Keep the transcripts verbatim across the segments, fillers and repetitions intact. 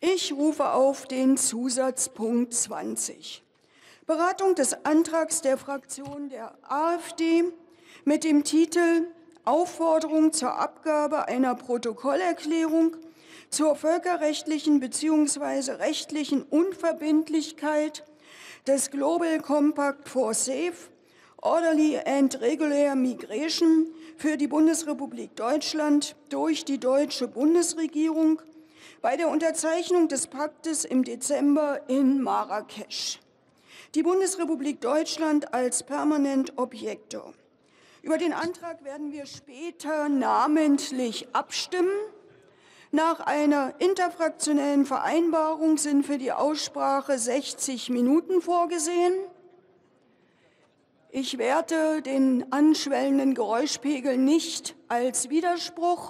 Ich rufe auf den Zusatzpunkt zwanzig. Beratung des Antrags der Fraktion der AfD mit dem Titel Aufforderung zur Abgabe einer Protokollerklärung zur völkerrechtlichen bzw. rechtlichen Unverbindlichkeit des Global Compact for Safe, Orderly and Regular Migration für die Bundesrepublik Deutschland durch die deutsche Bundesregierung bei der Unterzeichnung des Paktes im Dezember in Marrakesch. Die Bundesrepublik Deutschland als Permanent Objektor. Über den Antrag werden wir später namentlich abstimmen. Nach einer interfraktionellen Vereinbarung sind für die Aussprache sechzig Minuten vorgesehen. Ich werte den anschwellenden Geräuschpegel nicht als Widerspruch.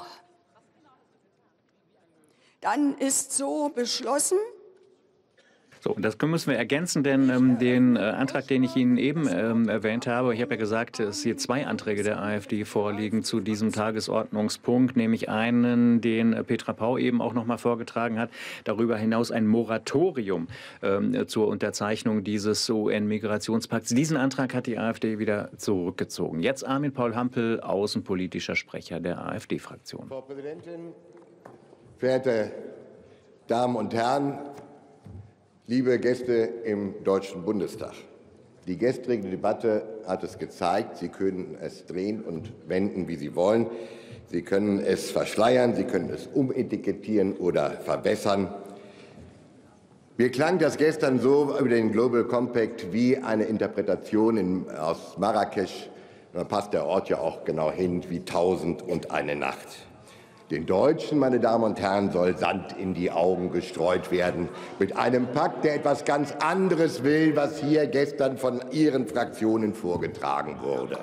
Dann ist so beschlossen. So, das müssen wir ergänzen, denn ähm, den äh, Antrag, den ich Ihnen eben ähm, erwähnt habe, ich habe ja gesagt, dass hier zwei Anträge der AfD vorliegen zu diesem Tagesordnungspunkt, nämlich einen, den äh, Petra Pau eben auch noch mal vorgetragen hat, darüber hinaus ein Moratorium ähm, zur Unterzeichnung dieses U N-Migrationspakts. Diesen Antrag hat die AfD wieder zurückgezogen. Jetzt Armin Paul Hampel, außenpolitischer Sprecher der AfD-Fraktion. Frau Präsidentin, verehrte Damen und Herren, liebe Gäste im Deutschen Bundestag, die gestrige Debatte hat es gezeigt, Sie können es drehen und wenden, wie Sie wollen. Sie können es verschleiern, Sie können es umetikettieren oder verwässern. Mir klang das gestern so über den Global Compact wie eine Interpretation in, aus Marrakesch, da passt der Ort ja auch genau hin, wie Tausend und eine Nacht. Den Deutschen, meine Damen und Herren, soll Sand in die Augen gestreut werden mit einem Pakt, der etwas ganz anderes will, was hier gestern von Ihren Fraktionen vorgetragen wurde.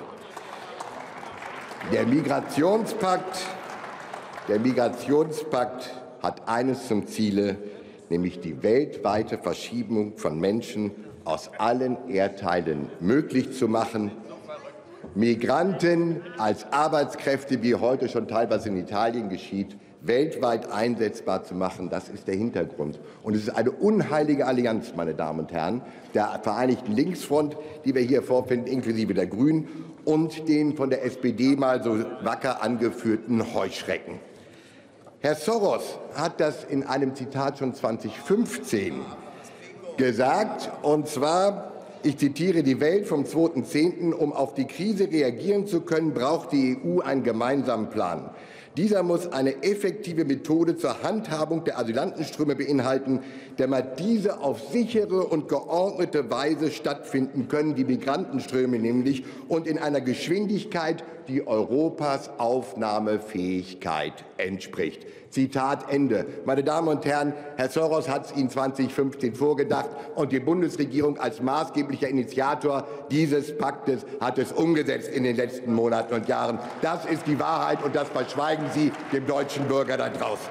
Der Migrationspakt, der Migrationspakt hat eines zum Ziele, nämlich die weltweite Verschiebung von Menschen aus allen Erdteilen möglich zu machen, Migranten als Arbeitskräfte, wie heute schon teilweise in Italien geschieht, weltweit einsetzbar zu machen. Das ist der Hintergrund. Und es ist eine unheilige Allianz, meine Damen und Herren, der Vereinigten Linksfront, die wir hier vorfinden, inklusive der Grünen, und den von der S P D mal so wacker angeführten Heuschrecken. Herr Soros hat das in einem Zitat schon zweitausendfünfzehn gesagt, und zwar: Ich zitiere: Die Welt vom zweiten zehnten Um auf die Krise reagieren zu können, braucht die E U einen gemeinsamen Plan. Dieser muss eine effektive Methode zur Handhabung der Asylantenströme beinhalten, damit diese auf sichere und geordnete Weise stattfinden können, die Migrantenströme nämlich, und in einer Geschwindigkeit, die Europas Aufnahmefähigkeit entspricht. Zitat Ende. Meine Damen und Herren, Herr Soros hat es Ihnen zweitausendfünfzehn vorgedacht, und die Bundesregierung als maßgeblicher Initiator dieses Paktes hat es umgesetzt in den letzten Monaten und Jahren. Das ist die Wahrheit, und das verschweigen Sie dem deutschen Bürger da draußen.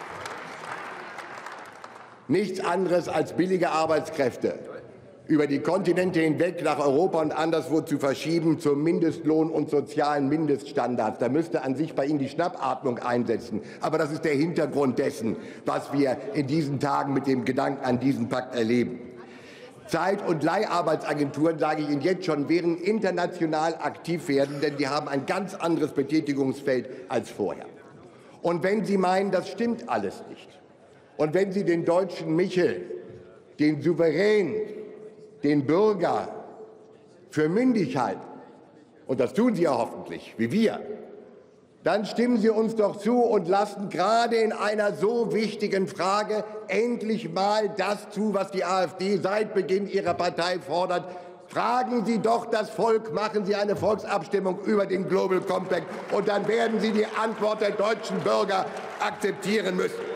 Nichts anderes als billige Arbeitskräfte über die Kontinente hinweg nach Europa und anderswo zu verschieben zum Mindestlohn und sozialen Mindeststandards. Da müsste an sich bei Ihnen die Schnappatmung einsetzen. Aber das ist der Hintergrund dessen, was wir in diesen Tagen mit dem Gedanken an diesen Pakt erleben. Zeit- und Leiharbeitsagenturen, sage ich Ihnen jetzt schon, werden international aktiv werden, denn die haben ein ganz anderes Betätigungsfeld als vorher. Und wenn Sie meinen, das stimmt alles nicht, und wenn Sie den deutschen Michel, den Souverän, den Bürger für mündig halten, und das tun Sie ja hoffentlich, wie wir, dann stimmen Sie uns doch zu und lassen gerade in einer so wichtigen Frage endlich mal das zu, was die AfD seit Beginn ihrer Partei fordert. Fragen Sie doch das Volk, machen Sie eine Volksabstimmung über den Global Compact, und dann werden Sie die Antwort der deutschen Bürger akzeptieren müssen.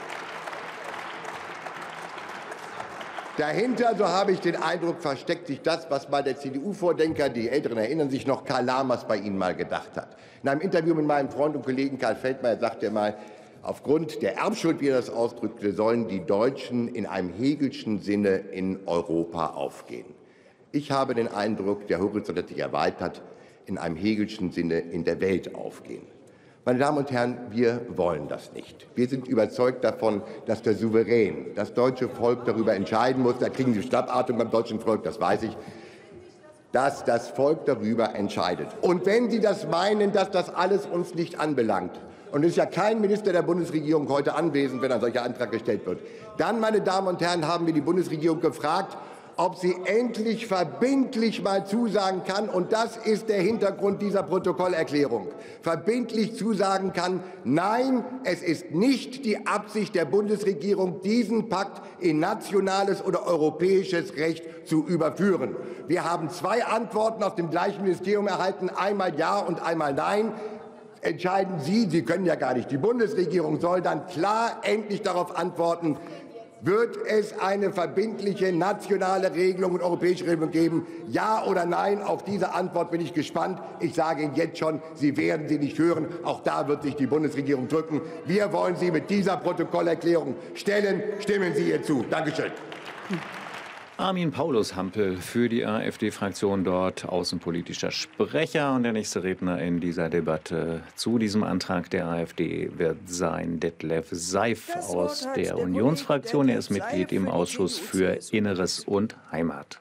Dahinter, so habe ich den Eindruck, versteckt sich das, was mal der C D U-Vordenker, die Älteren erinnern sich noch, Karl Lamers bei Ihnen mal gedacht hat. In einem Interview mit meinem Freund und Kollegen Karl Feldmayer sagte er mal, aufgrund der Erbschuld, wie er das ausdrückte, sollen die Deutschen in einem Hegelschen Sinne in Europa aufgehen. Ich habe den Eindruck, der Horizont hat sich erweitert, in einem Hegelschen Sinne in der Welt aufgehen. Meine Damen und Herren, wir wollen das nicht. Wir sind überzeugt davon, dass der Souverän, das deutsche Volk darüber entscheiden muss. Da kriegen Sie Schnappatmung beim deutschen Volk, das weiß ich. Dass das Volk darüber entscheidet. Und wenn Sie das meinen, dass das alles uns nicht anbelangt, und es ist ja kein Minister der Bundesregierung heute anwesend, wenn ein solcher Antrag gestellt wird, dann, meine Damen und Herren, haben wir die Bundesregierung gefragt, ob sie endlich verbindlich mal zusagen kann, und das ist der Hintergrund dieser Protokollerklärung, verbindlich zusagen kann, nein, es ist nicht die Absicht der Bundesregierung, diesen Pakt in nationales oder europäisches Recht zu überführen. Wir haben zwei Antworten aus dem gleichen Ministerium erhalten, einmal Ja und einmal Nein. Entscheiden Sie, Sie können ja gar nicht, die Bundesregierung soll dann klar endlich darauf antworten, wird es eine verbindliche nationale Regelung und europäische Regelung geben? Ja oder nein? Auf diese Antwort bin ich gespannt. Ich sage Ihnen jetzt schon, Sie werden sie nicht hören. Auch da wird sich die Bundesregierung drücken. Wir wollen Sie mit dieser Protokollerklärung stellen. Stimmen Sie ihr zu. Dankeschön. Armin Paulus-Hampel für die AfD-Fraktion dort, außenpolitischer Sprecher. Und der nächste Redner in dieser Debatte zu diesem Antrag der AfD wird sein Detlef Seif aus der Unionsfraktion. Er ist Mitglied im Ausschuss für Inneres und Heimat.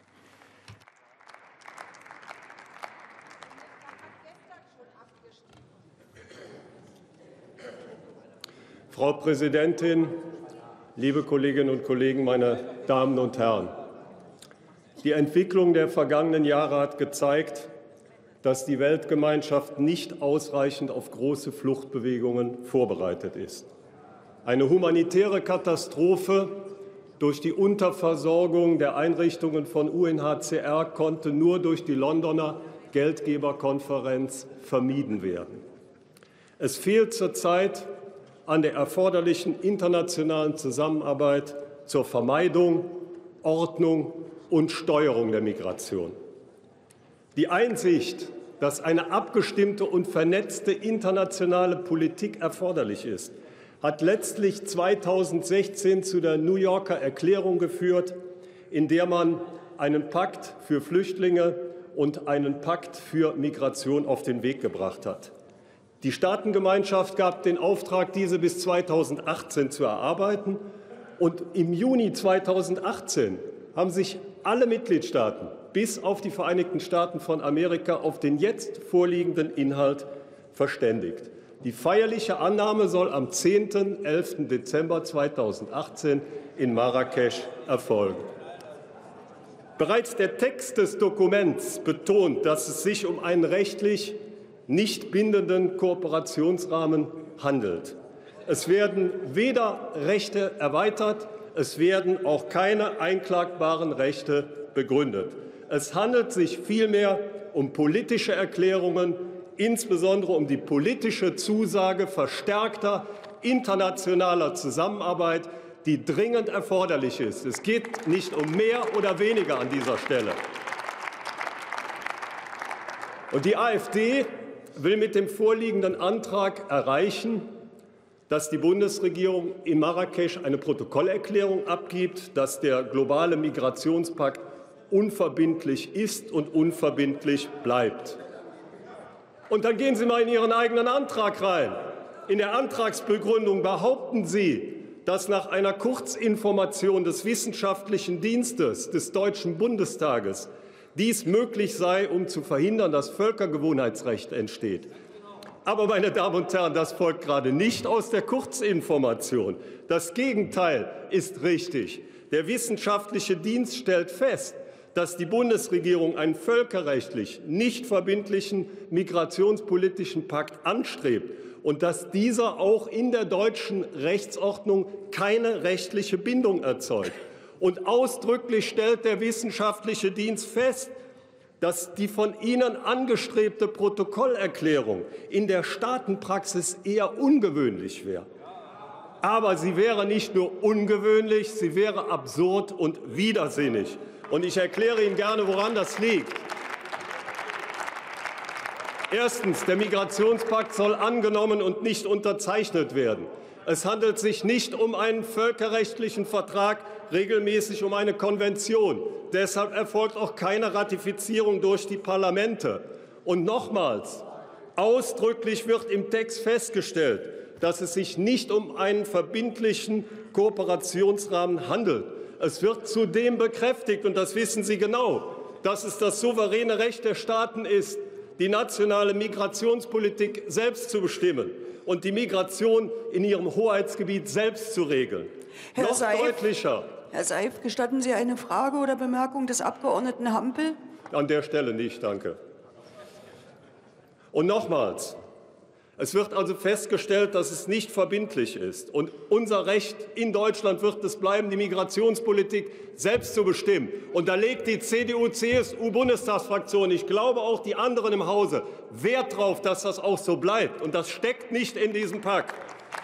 Frau Präsidentin, liebe Kolleginnen und Kollegen, meine Damen und Herren! Die Entwicklung der vergangenen Jahre hat gezeigt, dass die Weltgemeinschaft nicht ausreichend auf große Fluchtbewegungen vorbereitet ist. Eine humanitäre Katastrophe durch die Unterversorgung der Einrichtungen von U N H C R konnte nur durch die Londoner Geldgeberkonferenz vermieden werden. Es fehlt zurzeit an der erforderlichen internationalen Zusammenarbeit zur Vermeidung, Ordnung und Steuerung der Migration. Die Einsicht, dass eine abgestimmte und vernetzte internationale Politik erforderlich ist, hat letztlich zweitausendsechzehn zu der New Yorker Erklärung geführt, in der man einen Pakt für Flüchtlinge und einen Pakt für Migration auf den Weg gebracht hat. Die Staatengemeinschaft gab den Auftrag, diese bis zweitausendachtzehn zu erarbeiten. Und im Juni zweitausendachtzehn haben sich alle Mitgliedstaaten bis auf die Vereinigten Staaten von Amerika auf den jetzt vorliegenden Inhalt verständigt. Die feierliche Annahme soll am zehnten und elften Dezember zweitausendachtzehn in Marrakesch erfolgen. Bereits der Text des Dokuments betont, dass es sich um einen rechtlich nicht bindenden Kooperationsrahmen handelt. Es werden weder Rechte erweitert, es werden auch keine einklagbaren Rechte begründet. Es handelt sich vielmehr um politische Erklärungen, insbesondere um die politische Zusage verstärkter internationaler Zusammenarbeit, die dringend erforderlich ist. Es geht nicht um mehr oder weniger an dieser Stelle. Und die AfD will mit dem vorliegenden Antrag erreichen, dass die Bundesregierung in Marrakesch eine Protokollerklärung abgibt, dass der globale Migrationspakt unverbindlich ist und unverbindlich bleibt. Und dann gehen Sie mal in Ihren eigenen Antrag rein. In der Antragsbegründung behaupten Sie, dass nach einer Kurzinformation des Wissenschaftlichen Dienstes des Deutschen Bundestages dies möglich sei, um zu verhindern, dass Völkergewohnheitsrecht entsteht. Aber, meine Damen und Herren, das folgt gerade nicht aus der Kurzinformation. Das Gegenteil ist richtig. Der Wissenschaftliche Dienst stellt fest, dass die Bundesregierung einen völkerrechtlich nicht verbindlichen migrationspolitischen Pakt anstrebt und dass dieser auch in der deutschen Rechtsordnung keine rechtliche Bindung erzeugt. Und ausdrücklich stellt der Wissenschaftliche Dienst fest, dass die von Ihnen angestrebte Protokollerklärung in der Staatenpraxis eher ungewöhnlich wäre. Aber sie wäre nicht nur ungewöhnlich, sie wäre absurd und widersinnig. Und ich erkläre Ihnen gerne, woran das liegt. Erstens, der Migrationspakt soll angenommen und nicht unterzeichnet werden. Es handelt sich nicht um einen völkerrechtlichen Vertrag, regelmäßig um eine Konvention. Deshalb erfolgt auch keine Ratifizierung durch die Parlamente. Und nochmals, Ausdrücklich wird im Text festgestellt, dass es sich nicht um einen verbindlichen Kooperationsrahmen handelt. Es wird zudem bekräftigt, und das wissen Sie genau, dass es das souveräne Recht der Staaten ist, die nationale Migrationspolitik selbst zu bestimmen und die Migration in ihrem Hoheitsgebiet selbst zu regeln. Herr Noch Seif, deutlicher. Herr Seif, gestatten Sie eine Frage oder Bemerkung des Abgeordneten Hampel? An der Stelle nicht, danke. Und nochmals, es wird also festgestellt, dass es nicht verbindlich ist. Und unser Recht in Deutschland wird es bleiben, die Migrationspolitik selbst zu bestimmen. Und da legt die C D U C S U-Bundestagsfraktion, ich glaube auch die anderen im Hause, Wert darauf, dass das auch so bleibt. Und das steckt nicht in diesem Pakt.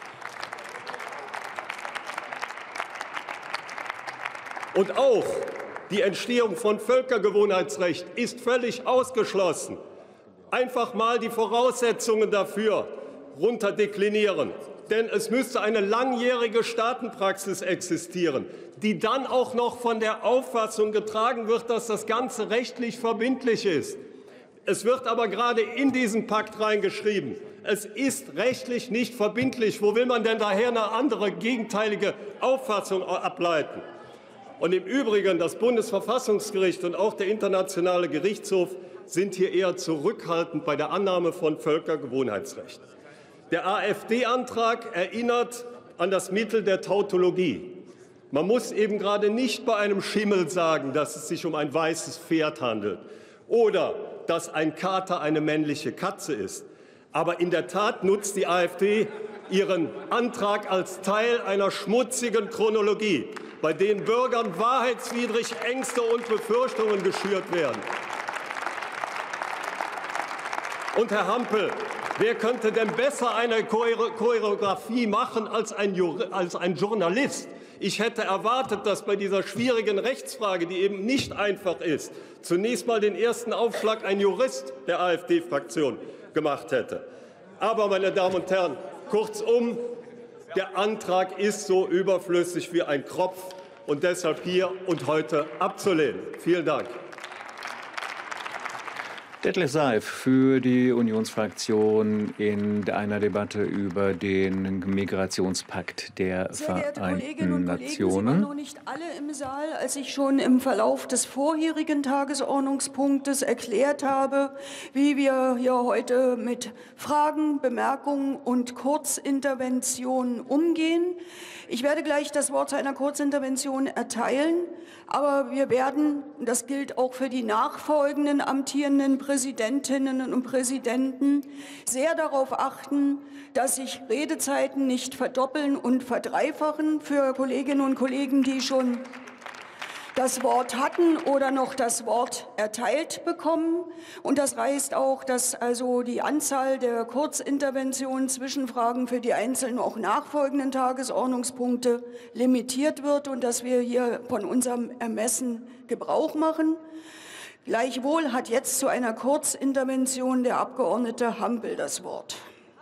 Und auch die Entstehung von Völkergewohnheitsrecht ist völlig ausgeschlossen. Einfach mal die Voraussetzungen dafür runterdeklinieren. Denn es müsste eine langjährige Staatenpraxis existieren, die dann auch noch von der Auffassung getragen wird, dass das Ganze rechtlich verbindlich ist. Es wird aber gerade in diesen Pakt reingeschrieben, es ist rechtlich nicht verbindlich. Wo will man denn daher eine andere, gegenteilige Auffassung ableiten? Und im Übrigen, das Bundesverfassungsgericht und auch der Internationale Gerichtshof sind hier eher zurückhaltend bei der Annahme von Völkergewohnheitsrecht. Der AfD-Antrag erinnert an das Mittel der Tautologie. Man muss eben gerade nicht bei einem Schimmel sagen, dass es sich um ein weißes Pferd handelt oder dass ein Kater eine männliche Katze ist. Aber in der Tat nutzt die AfD ihren Antrag als Teil einer schmutzigen Chronologie, bei denen Bürgern wahrheitswidrig Ängste und Befürchtungen geschürt werden. Und Herr Hampel, wer könnte denn besser eine Choreografie machen als ein, als ein Journalist? Ich hätte erwartet, dass bei dieser schwierigen Rechtsfrage, die eben nicht einfach ist, zunächst mal den ersten Aufschlag ein Jurist der AfD-Fraktion gemacht hätte. Aber, meine Damen und Herren, kurzum, der Antrag ist so überflüssig wie ein Kropf und deshalb hier und heute abzulehnen. Vielen Dank. Detlef Seif für die Unionsfraktion in einer Debatte über den Migrationspakt der Sehr geehrte Vereinten Kolleginnen und Kollegen, Sie waren Nationen. noch nicht alle im Saal, als ich schon im Verlauf des vorherigen Tagesordnungspunktes erklärt habe, wie wir hier heute mit Fragen, Bemerkungen und Kurzinterventionen umgehen. Ich werde gleich das Wort zu einer Kurzintervention erteilen, aber wir werden, das gilt auch für die nachfolgenden amtierenden Präsidentinnen und Präsidenten, sehr darauf achten, dass sich Redezeiten nicht verdoppeln und verdreifachen für Kolleginnen und Kollegen, die schon das Wort hatten oder noch das Wort erteilt bekommen. Und das heißt auch, dass also die Anzahl der Kurzinterventionen, Zwischenfragen für die einzelnen auch nachfolgenden Tagesordnungspunkte limitiert wird und dass wir hier von unserem Ermessen Gebrauch machen. Gleichwohl hat jetzt zu einer Kurzintervention der Abgeordnete Hampel das Wort.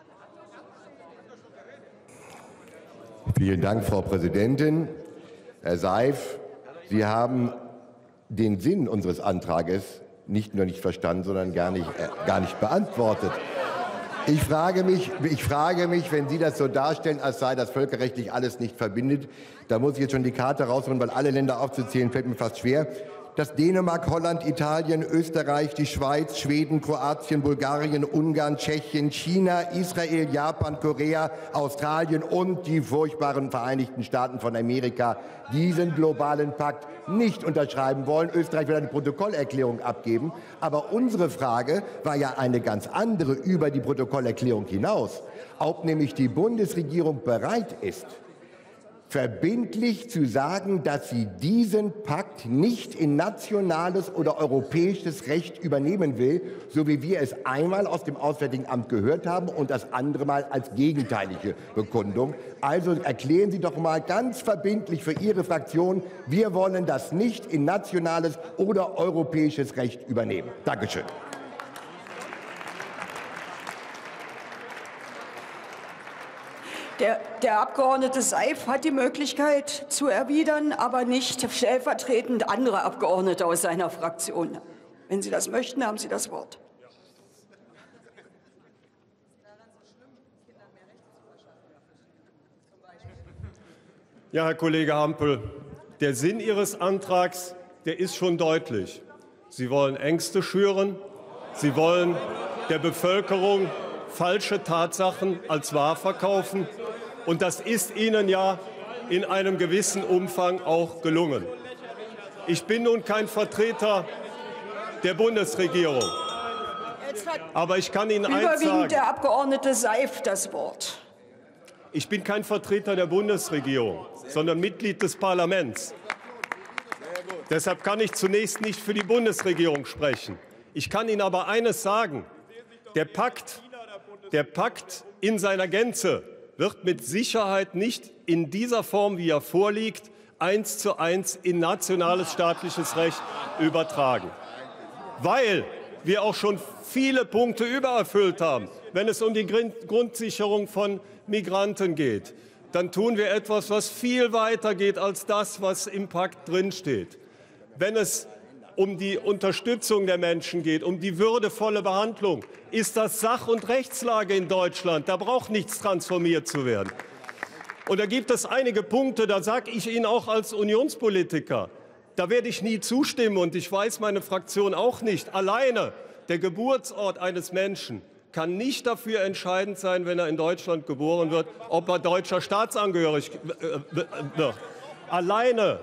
Vielen Dank, Frau Präsidentin. Herr Seif, Sie haben den Sinn unseres Antrages nicht nur nicht verstanden, sondern gar nicht, äh, gar nicht beantwortet. Ich frage mich, ich frage mich, wenn Sie das so darstellen, als sei das völkerrechtlich alles nicht verbindet, da muss ich jetzt schon die Karte rausholen, weil alle Länder aufzuzählen fällt mir fast schwer. Dass Dänemark, Holland, Italien, Österreich, die Schweiz, Schweden, Kroatien, Bulgarien, Ungarn, Tschechien, China, Israel, Japan, Korea, Australien und die furchtbaren Vereinigten Staaten von Amerika diesen globalen Pakt nicht unterschreiben wollen. Österreich will eine Protokollerklärung abgeben. Aber unsere Frage war ja eine ganz andere über die Protokollerklärung hinaus. Ob nämlich die Bundesregierung bereit ist, verbindlich zu sagen, dass sie diesen Pakt nicht in nationales oder europäisches Recht übernehmen will, so wie wir es einmal aus dem Auswärtigen Amt gehört haben und das andere Mal als gegenteilige Bekundung. Also erklären Sie doch mal ganz verbindlich für Ihre Fraktion, wir wollen das nicht in nationales oder europäisches Recht übernehmen. Dankeschön. Der, der Abgeordnete Seif hat die Möglichkeit zu erwidern, aber nicht stellvertretend andere Abgeordnete aus seiner Fraktion. Wenn Sie das möchten, haben Sie das Wort. Ja, Herr Kollege Hampel, der Sinn Ihres Antrags, der ist schon deutlich. Sie wollen Ängste schüren, Sie wollen der Bevölkerung falsche Tatsachen als wahr verkaufen. Und das ist Ihnen ja in einem gewissen Umfang auch gelungen. Ich bin nun kein Vertreter der Bundesregierung. Aber ich kann Ihnen eins sagen. Überwiegend der Abgeordnete Seif das Wort. Ich bin kein Vertreter der Bundesregierung, sondern Mitglied des Parlaments. Deshalb kann ich zunächst nicht für die Bundesregierung sprechen. Ich kann Ihnen aber eines sagen. Der Pakt, der Pakt in seiner Gänze wird mit Sicherheit nicht in dieser Form, wie er vorliegt, eins zu eins in nationales staatliches Recht übertragen. Weil wir auch schon viele Punkte übererfüllt haben. Wenn es um die Grundsicherung von Migranten geht, dann tun wir etwas, was viel weiter geht als das, was im Pakt drinsteht. Wenn es um die Unterstützung der Menschen geht, um die würdevolle Behandlung, ist das Sach- und Rechtslage in Deutschland. Da braucht nichts transformiert zu werden. Und da gibt es einige Punkte, da sage ich Ihnen auch als Unionspolitiker, da werde ich nie zustimmen und ich weiß meine Fraktion auch nicht. Alleine der Geburtsort eines Menschen kann nicht dafür entscheidend sein, wenn er in Deutschland geboren wird, ob er deutscher Staatsangehörig wird. Alleine.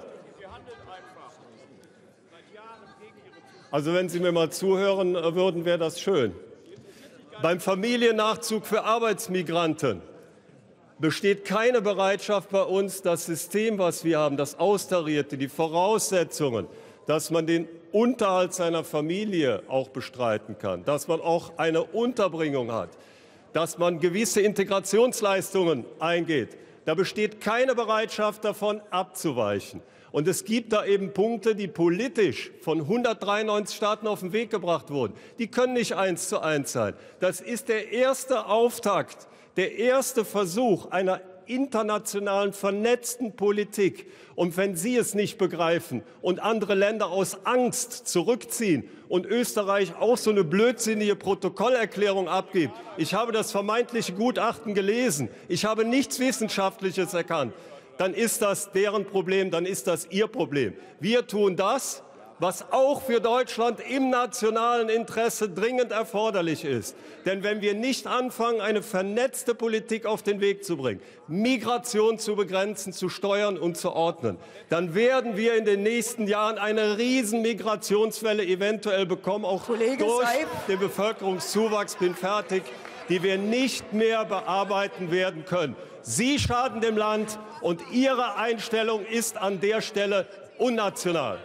Also wenn Sie mir mal zuhören würden, wäre das schön. Beim Familiennachzug für Arbeitsmigranten besteht keine Bereitschaft bei uns, das System, was wir haben, das Austarierte, die Voraussetzungen, dass man den Unterhalt seiner Familie auch bestreiten kann, dass man auch eine Unterbringung hat, dass man gewisse Integrationsleistungen eingeht. Da besteht keine Bereitschaft davon, abzuweichen. Und es gibt da eben Punkte, die politisch von hundertdreiundneunzig Staaten auf den Weg gebracht wurden. Die können nicht eins zu eins sein. Das ist der erste Auftakt, der erste Versuch einer internationalen vernetzten Politik. Und wenn Sie es nicht begreifen und andere Länder aus Angst zurückziehen und Österreich auch so eine blödsinnige Protokollerklärung abgibt, ich habe das vermeintliche Gutachten gelesen, ich habe nichts Wissenschaftliches erkannt, dann ist das deren Problem, dann ist das ihr Problem. Wir tun das, was auch für Deutschland im nationalen Interesse dringend erforderlich ist. Denn wenn wir nicht anfangen, eine vernetzte Politik auf den Weg zu bringen, Migration zu begrenzen, zu steuern und zu ordnen, dann werden wir in den nächsten Jahren eine riesen Migrationswelle eventuell bekommen, auch Kollege durch Seif. den Bevölkerungszuwachs, bin fertig, die wir nicht mehr bearbeiten werden können. Sie schaden dem Land und Ihre Einstellung ist an der Stelle unnational.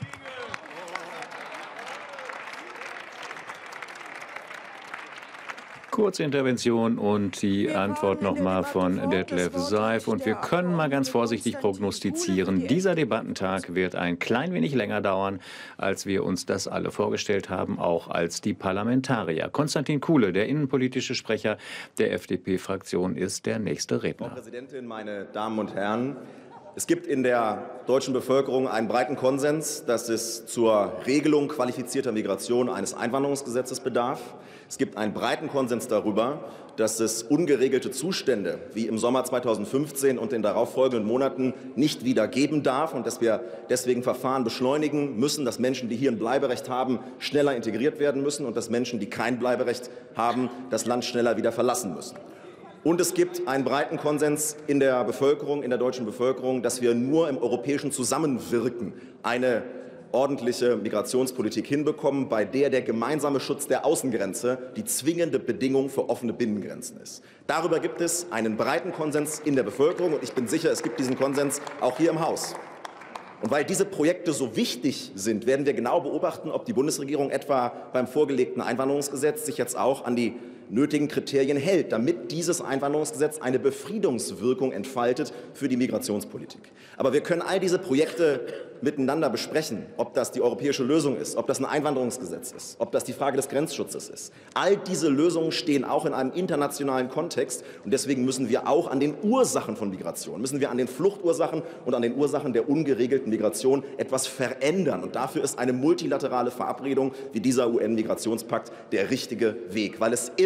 Kurzintervention und die Antwort nochmal von Detlef Seif. Und wir können mal ganz vorsichtig prognostizieren, dieser Debattentag wird ein klein wenig länger dauern, als wir uns das alle vorgestellt haben, auch als die Parlamentarier. Konstantin Kuhle, der innenpolitische Sprecher der F D P-Fraktion, ist der nächste Redner. Frau Präsidentin, meine Damen und Herren! Es gibt in der deutschen Bevölkerung einen breiten Konsens, dass es zur Regelung qualifizierter Migration eines Einwanderungsgesetzes bedarf. Es gibt einen breiten Konsens darüber, dass es ungeregelte Zustände wie im Sommer zweitausendfünfzehn und den darauffolgenden Monaten nicht wieder geben darf und dass wir deswegen Verfahren beschleunigen müssen, dass Menschen, die hier ein Bleiberecht haben, schneller integriert werden müssen und dass Menschen, die kein Bleiberecht haben, das Land schneller wieder verlassen müssen. Und es gibt einen breiten Konsens in der Bevölkerung, in der deutschen Bevölkerung, dass wir nur im europäischen Zusammenwirken eine ordentliche Migrationspolitik hinbekommen, bei der der gemeinsame Schutz der Außengrenze die zwingende Bedingung für offene Binnengrenzen ist. Darüber gibt es einen breiten Konsens in der Bevölkerung und ich bin sicher, es gibt diesen Konsens auch hier im Haus. Und weil diese Projekte so wichtig sind, werden wir genau beobachten, ob die Bundesregierung etwa beim vorgelegten Einwanderungsgesetz sich jetzt auch an die nötigen Kriterien hält, damit dieses Einwanderungsgesetz eine Befriedungswirkung entfaltet für die Migrationspolitik. Aber wir können all diese Projekte miteinander besprechen, ob das die europäische Lösung ist, ob das ein Einwanderungsgesetz ist, ob das die Frage des Grenzschutzes ist. All diese Lösungen stehen auch in einem internationalen Kontext und deswegen müssen wir auch an den Ursachen von Migration, müssen wir an den Fluchtursachen und an den Ursachen der ungeregelten Migration etwas verändern. Und dafür ist eine multilaterale Verabredung wie dieser U N-Migrationspakt der richtige Weg, weil es immer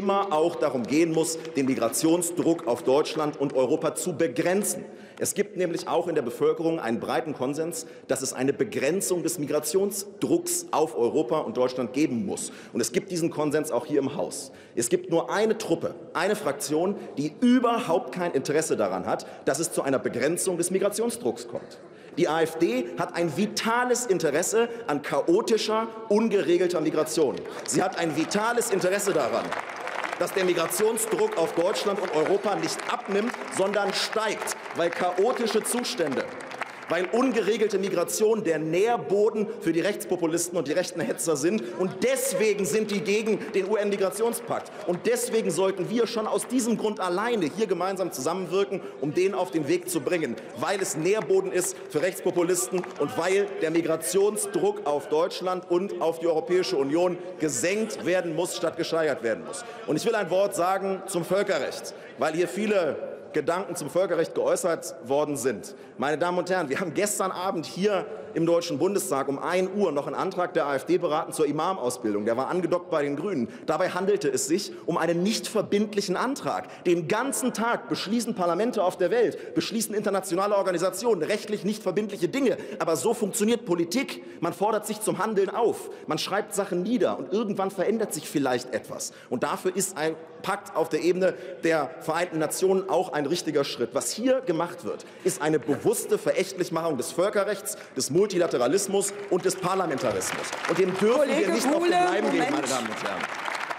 immer auch darum gehen muss, den Migrationsdruck auf Deutschland und Europa zu begrenzen. Es gibt nämlich auch in der Bevölkerung einen breiten Konsens, dass es eine Begrenzung des Migrationsdrucks auf Europa und Deutschland geben muss. Und es gibt diesen Konsens auch hier im Haus. Es gibt nur eine Truppe, eine Fraktion, die überhaupt kein Interesse daran hat, dass es zu einer Begrenzung des Migrationsdrucks kommt. Die AfD hat ein vitales Interesse an chaotischer, ungeregelter Migration. Sie hat ein vitales Interesse daran, dass der Migrationsdruck auf Deutschland und Europa nicht abnimmt, sondern steigt, weil chaotische Zustände, weil ungeregelte Migration der Nährboden für die Rechtspopulisten und die rechten Hetzer sind. Und deswegen sind die gegen den U N-Migrationspakt. Und deswegen sollten wir schon aus diesem Grund alleine hier gemeinsam zusammenwirken, um den auf den Weg zu bringen, weil es Nährboden ist für Rechtspopulisten und weil der Migrationsdruck auf Deutschland und auf die Europäische Union gesenkt werden muss, statt gesteigert werden muss. Und ich will ein Wort sagen zum Völkerrecht, weil hier viele Gedanken zum Völkerrecht geäußert worden sind. Meine Damen und Herren, wir haben gestern Abend hier im Deutschen Bundestag um ein Uhr noch einen Antrag der AfD beraten zur Imamausbildung. Der war angedockt bei den Grünen. Dabei handelte es sich um einen nicht verbindlichen Antrag. Den ganzen Tag beschließen Parlamente auf der Welt, beschließen internationale Organisationen rechtlich nicht verbindliche Dinge. Aber so funktioniert Politik. Man fordert sich zum Handeln auf. Man schreibt Sachen nieder und irgendwann verändert sich vielleicht etwas. Und dafür ist ein Pakt auf der Ebene der Vereinten Nationen auch ein richtiger Schritt. Was hier gemacht wird, ist eine bewusste Verächtlichmachung des Völkerrechts, des Multilateralismus und des Parlamentarismus. Und dem dürfen Kollege wir nicht auf den Kuhle, Leim gehen, Moment. meine Damen und Herren.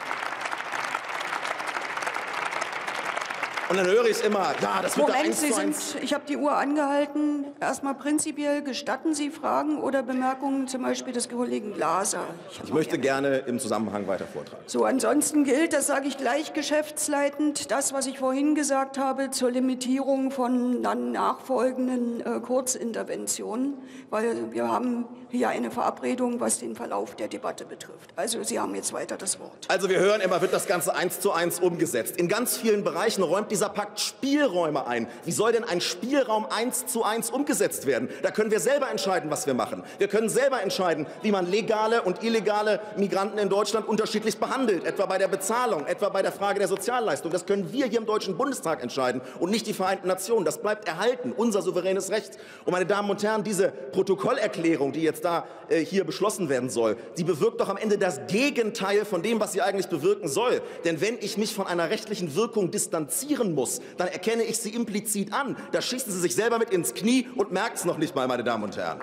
Und dann höre ich immer, ja, das wird da Moment, eins Sie zu eins. sind, ich habe die Uhr angehalten. Erstmal prinzipiell, gestatten Sie Fragen oder Bemerkungen zum Beispiel des Kollegen Glaser? Ich, Ich möchte gerne im Zusammenhang weiter vortragen. So, ansonsten gilt, das sage ich gleich geschäftsleitend, das, was ich vorhin gesagt habe zur Limitierung von dann nachfolgenden äh, Kurzinterventionen, weil wir haben hier eine Verabredung, was den Verlauf der Debatte betrifft. Also Sie haben jetzt weiter das Wort. Also wir hören immer, wird das Ganze eins zu eins umgesetzt. In ganz vielen Bereichen räumt dieser Pakt Spielräume ein. Wie soll denn ein Spielraum eins zu eins umgesetzt werden? Da können wir selber entscheiden, was wir machen. Wir können selber entscheiden, wie man legale und illegale Migranten in Deutschland unterschiedlich behandelt, etwa bei der Bezahlung, etwa bei der Frage der Sozialleistung. Das können wir hier im Deutschen Bundestag entscheiden und nicht die Vereinten Nationen. Das bleibt erhalten, unser souveränes Recht. Und meine Damen und Herren, diese Protokollerklärung, die jetzt da äh, hier beschlossen werden soll, die bewirkt doch am Ende das Gegenteil von dem, was sie eigentlich bewirken soll. Denn wenn ich mich von einer rechtlichen Wirkung distanzieren muss, dann erkenne ich sie implizit an. Da schießen Sie sich selber mit ins Knie und merken es noch nicht mal, meine Damen und Herren.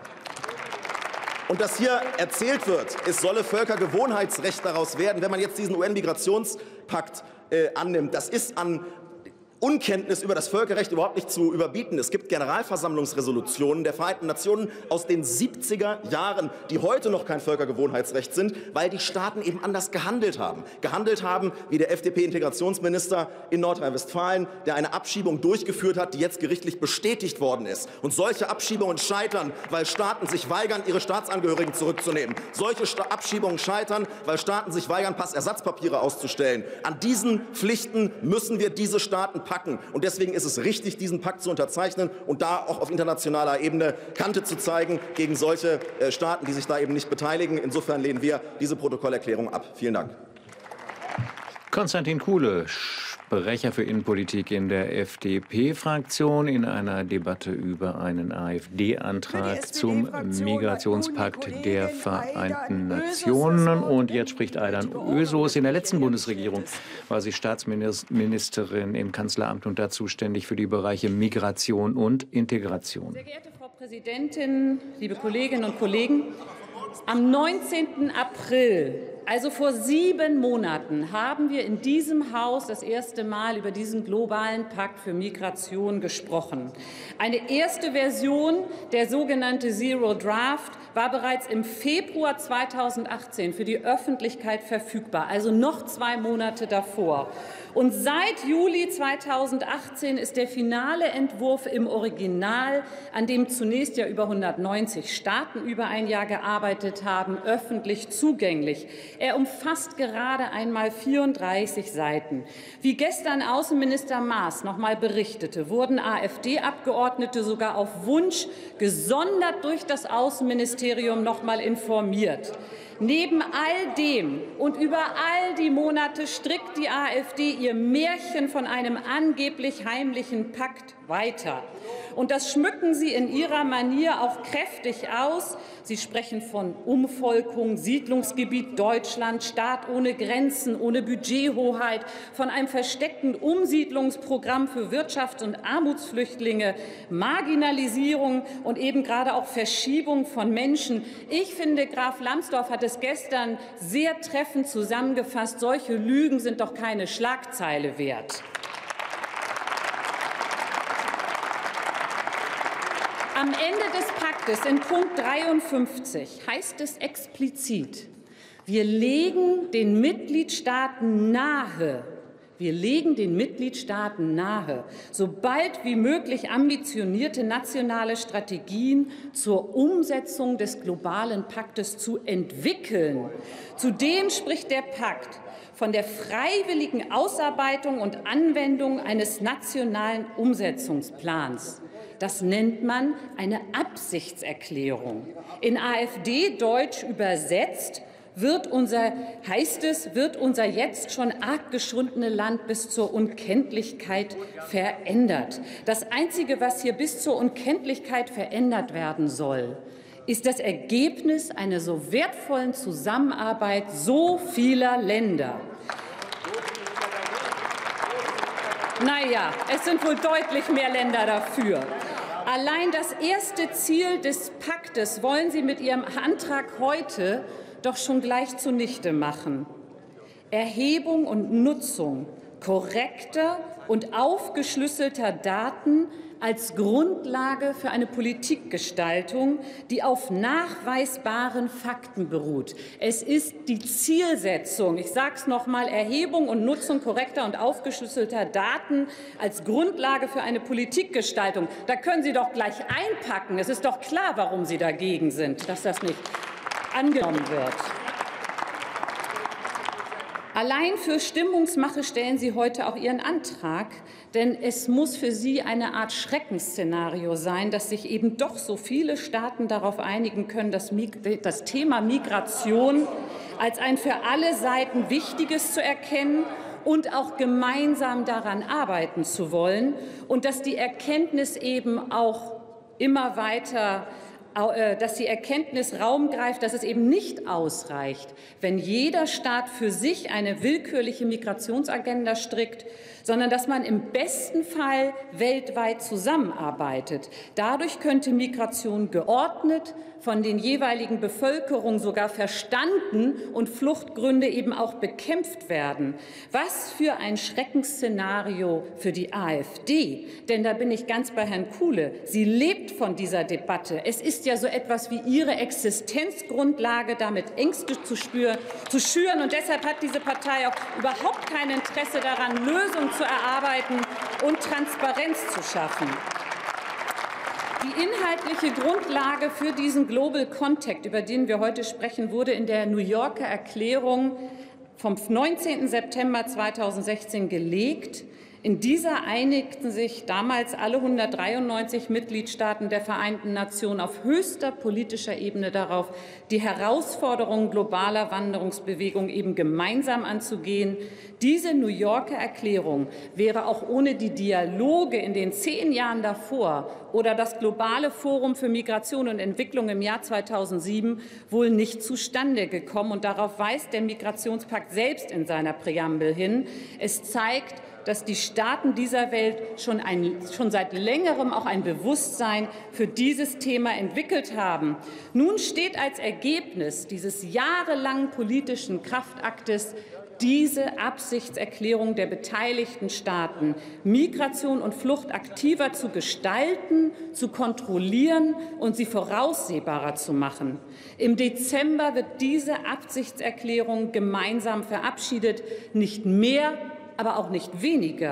Und dass hier erzählt wird, es solle Völkergewohnheitsrecht daraus werden, wenn man jetzt diesen U N-Migrationspakt äh, annimmt, das ist an Unkenntnis über das Völkerrecht überhaupt nicht zu überbieten. Es gibt Generalversammlungsresolutionen der Vereinten Nationen aus den siebziger Jahren, die heute noch kein Völkergewohnheitsrecht sind, weil die Staaten eben anders gehandelt haben. Gehandelt haben wie der F D P-Integrationsminister in Nordrhein-Westfalen, der eine Abschiebung durchgeführt hat, die jetzt gerichtlich bestätigt worden ist. Und solche Abschiebungen scheitern, weil Staaten sich weigern, ihre Staatsangehörigen zurückzunehmen. Solche Sta- Abschiebungen scheitern, weil Staaten sich weigern, Passersatzpapiere auszustellen. An diesen Pflichten müssen wir diese Staaten packen. Und deswegen ist es richtig, diesen Pakt zu unterzeichnen und da auch auf internationaler Ebene Kante zu zeigen gegen solche äh, Staaten, die sich da eben nicht beteiligen. Insofern lehnen wir diese Protokollerklärung ab. Vielen Dank. Konstantin Kuhle, Sprecher für Innenpolitik in der F D P-Fraktion, in einer Debatte über einen AfD-Antrag zum Migrationspakt der Vereinten Nationen. Und jetzt spricht Aydan Özos. In der letzten Bundesregierung war sie Staatsministerin im Kanzleramt und da zuständig für die Bereiche Migration und Integration. Sehr geehrte Frau Präsidentin, liebe Kolleginnen und Kollegen! Am neunzehnten April, also vor sieben Monaten, haben wir in diesem Haus das erste Mal über diesen globalen Pakt für Migration gesprochen. Eine erste Version, der sogenannte Zero Draft, war bereits im Februar zweitausendachtzehn für die Öffentlichkeit verfügbar, also noch zwei Monate davor. Und seit Juli zweitausendachtzehn ist der finale Entwurf im Original, an dem zunächst ja über hundertneunzig Staaten über ein Jahr gearbeitet haben, öffentlich zugänglich. Er umfasst gerade einmal vierunddreißig Seiten. Wie gestern Außenminister Maas noch mal berichtete, wurden AfD-Abgeordnete sogar auf Wunsch gesondert durch das Außenministerium noch mal informiert. Neben all dem und über all die Monate strickt die AfD ihr Märchen von einem angeblich heimlichen Pakt weiter. Und das schmücken Sie in Ihrer Manier auch kräftig aus. Sie sprechen von Umvolkung, Siedlungsgebiet Deutschland, Staat ohne Grenzen, ohne Budgethoheit, von einem versteckten Umsiedlungsprogramm für Wirtschafts- und Armutsflüchtlinge, Marginalisierung und eben gerade auch Verschiebung von Menschen. Ich finde, Graf Lambsdorff hat es gestern sehr treffend zusammengefasst. Solche Lügen sind doch keine Schlagzeile wert. Am Ende des Paktes in Punkt dreiundfünfzig heißt es explizit, wir legen den Mitgliedstaaten nahe, wir legen den Mitgliedstaaten nahe, so bald wie möglich ambitionierte nationale Strategien zur Umsetzung des globalen Paktes zu entwickeln. Zudem spricht der Pakt von der freiwilligen Ausarbeitung und Anwendung eines nationalen Umsetzungsplans. Das nennt man eine Absichtserklärung. In AfD-Deutsch übersetzt wird unser, heißt es, wird unser jetzt schon arg geschundene Land bis zur Unkenntlichkeit verändert. Das Einzige, was hier bis zur Unkenntlichkeit verändert werden soll, ist das Ergebnis einer so wertvollen Zusammenarbeit so vieler Länder. Naja, es sind wohl deutlich mehr Länder dafür. Allein das erste Ziel des Paktes wollen Sie mit Ihrem Antrag heute doch schon gleich zunichte machen. Erhebung und Nutzung korrekter und aufgeschlüsselter Daten als Grundlage für eine Politikgestaltung, die auf nachweisbaren Fakten beruht. Es ist die Zielsetzung, ich sage es noch mal, Erhebung und Nutzung korrekter und aufgeschlüsselter Daten als Grundlage für eine Politikgestaltung. Da können Sie doch gleich einpacken. Es ist doch klar, warum Sie dagegen sind, dass das nicht angenommen wird. Allein für Stimmungsmache stellen Sie heute auch Ihren Antrag, denn es muss für Sie eine Art Schreckensszenario sein, dass sich eben doch so viele Staaten darauf einigen können, das, das Thema Migration als ein für alle Seiten Wichtiges zu erkennen und auch gemeinsam daran arbeiten zu wollen und dass die Erkenntnis eben auch immer weiter dass die Erkenntnis Raum greift, dass es eben nicht ausreicht, wenn jeder Staat für sich eine willkürliche Migrationsagenda strickt, sondern dass man im besten Fall weltweit zusammenarbeitet. Dadurch könnte Migration geordnet, von den jeweiligen Bevölkerungen sogar verstanden und Fluchtgründe eben auch bekämpft werden. Was für ein Schreckensszenario für die AfD. Denn da bin ich ganz bei Herrn Kuhle. Sie lebt von dieser Debatte. Es ist ja so etwas wie ihre Existenzgrundlage, damit Ängste zu, spüren, zu schüren. Und deshalb hat diese Partei auch überhaupt kein Interesse daran, Lösungen zu erarbeiten und Transparenz zu schaffen. Die inhaltliche Grundlage für diesen Global Compact, über den wir heute sprechen, wurde in der New Yorker Erklärung vom neunzehnten September zweitausendsechzehn gelegt. In dieser einigten sich damals alle hundertdreiundneunzig Mitgliedstaaten der Vereinten Nationen auf höchster politischer Ebene darauf, die Herausforderungen globaler Wanderungsbewegung eben gemeinsam anzugehen. Diese New Yorker Erklärung wäre auch ohne die Dialoge in den zehn Jahren davor oder das globale Forum für Migration und Entwicklung im Jahr zweitausendsieben wohl nicht zustande gekommen. Und darauf weist der Migrationspakt selbst in seiner Präambel hin. Es zeigt, dass die Staaten dieser Welt schon, ein, schon seit längerem auch ein Bewusstsein für dieses Thema entwickelt haben. Nun steht als Ergebnis dieses jahrelangen politischen Kraftaktes diese Absichtserklärung der beteiligten Staaten, Migration und Flucht aktiver zu gestalten, zu kontrollieren und sie voraussehbarer zu machen. Im Dezember wird diese Absichtserklärung gemeinsam verabschiedet, nicht mehr, aber auch nicht weniger.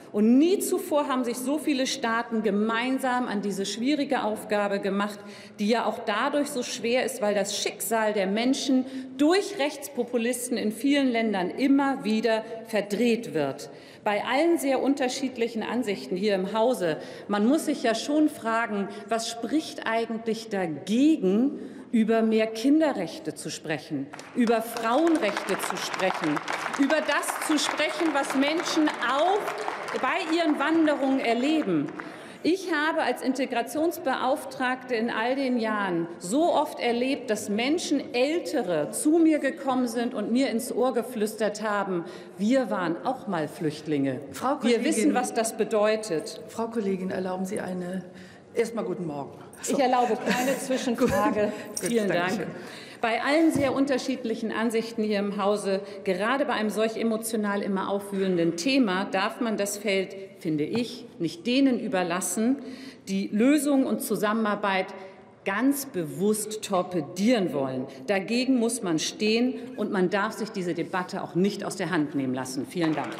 Und nie zuvor haben sich so viele Staaten gemeinsam an diese schwierige Aufgabe gemacht, die ja auch dadurch so schwer ist, weil das Schicksal der Menschen durch Rechtspopulisten in vielen Ländern immer wieder verdreht wird. Bei allen sehr unterschiedlichen Ansichten hier im Hause, man muss sich ja schon fragen, was spricht eigentlich dagegen, über mehr Kinderrechte zu sprechen, über Frauenrechte zu sprechen, über das zu sprechen, was Menschen auch bei ihren Wanderungen erleben. Ich habe als Integrationsbeauftragte in all den Jahren so oft erlebt, dass Menschen, Ältere, zu mir gekommen sind und mir ins Ohr geflüstert haben, wir waren auch mal Flüchtlinge. Frau Kollegin, wir wissen, was das bedeutet. Frau Kollegin, erlauben Sie eine... Erst mal guten Morgen. So. Ich erlaube keine Zwischenfrage. Vielen Gut, Dank. Bei allen sehr unterschiedlichen Ansichten hier im Hause, gerade bei einem solch emotional immer aufwühlenden Thema, darf man das Feld, finde ich, nicht denen überlassen, die Lösung und Zusammenarbeit ganz bewusst torpedieren wollen. Dagegen muss man stehen, und man darf sich diese Debatte auch nicht aus der Hand nehmen lassen. Vielen Dank.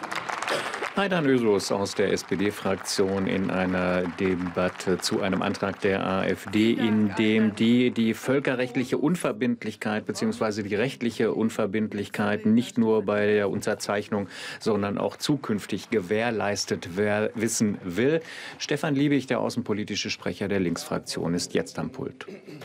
Aydan Özos aus der S P D-Fraktion in einer Debatte zu einem Antrag der AfD, in dem die die völkerrechtliche Unverbindlichkeit bzw. die rechtliche Unverbindlichkeit nicht nur bei der Unterzeichnung, sondern auch zukünftig gewährleistet wissen will. Stefan Liebig, der außenpolitische Sprecher der Linksfraktion, ist jetzt am Pult.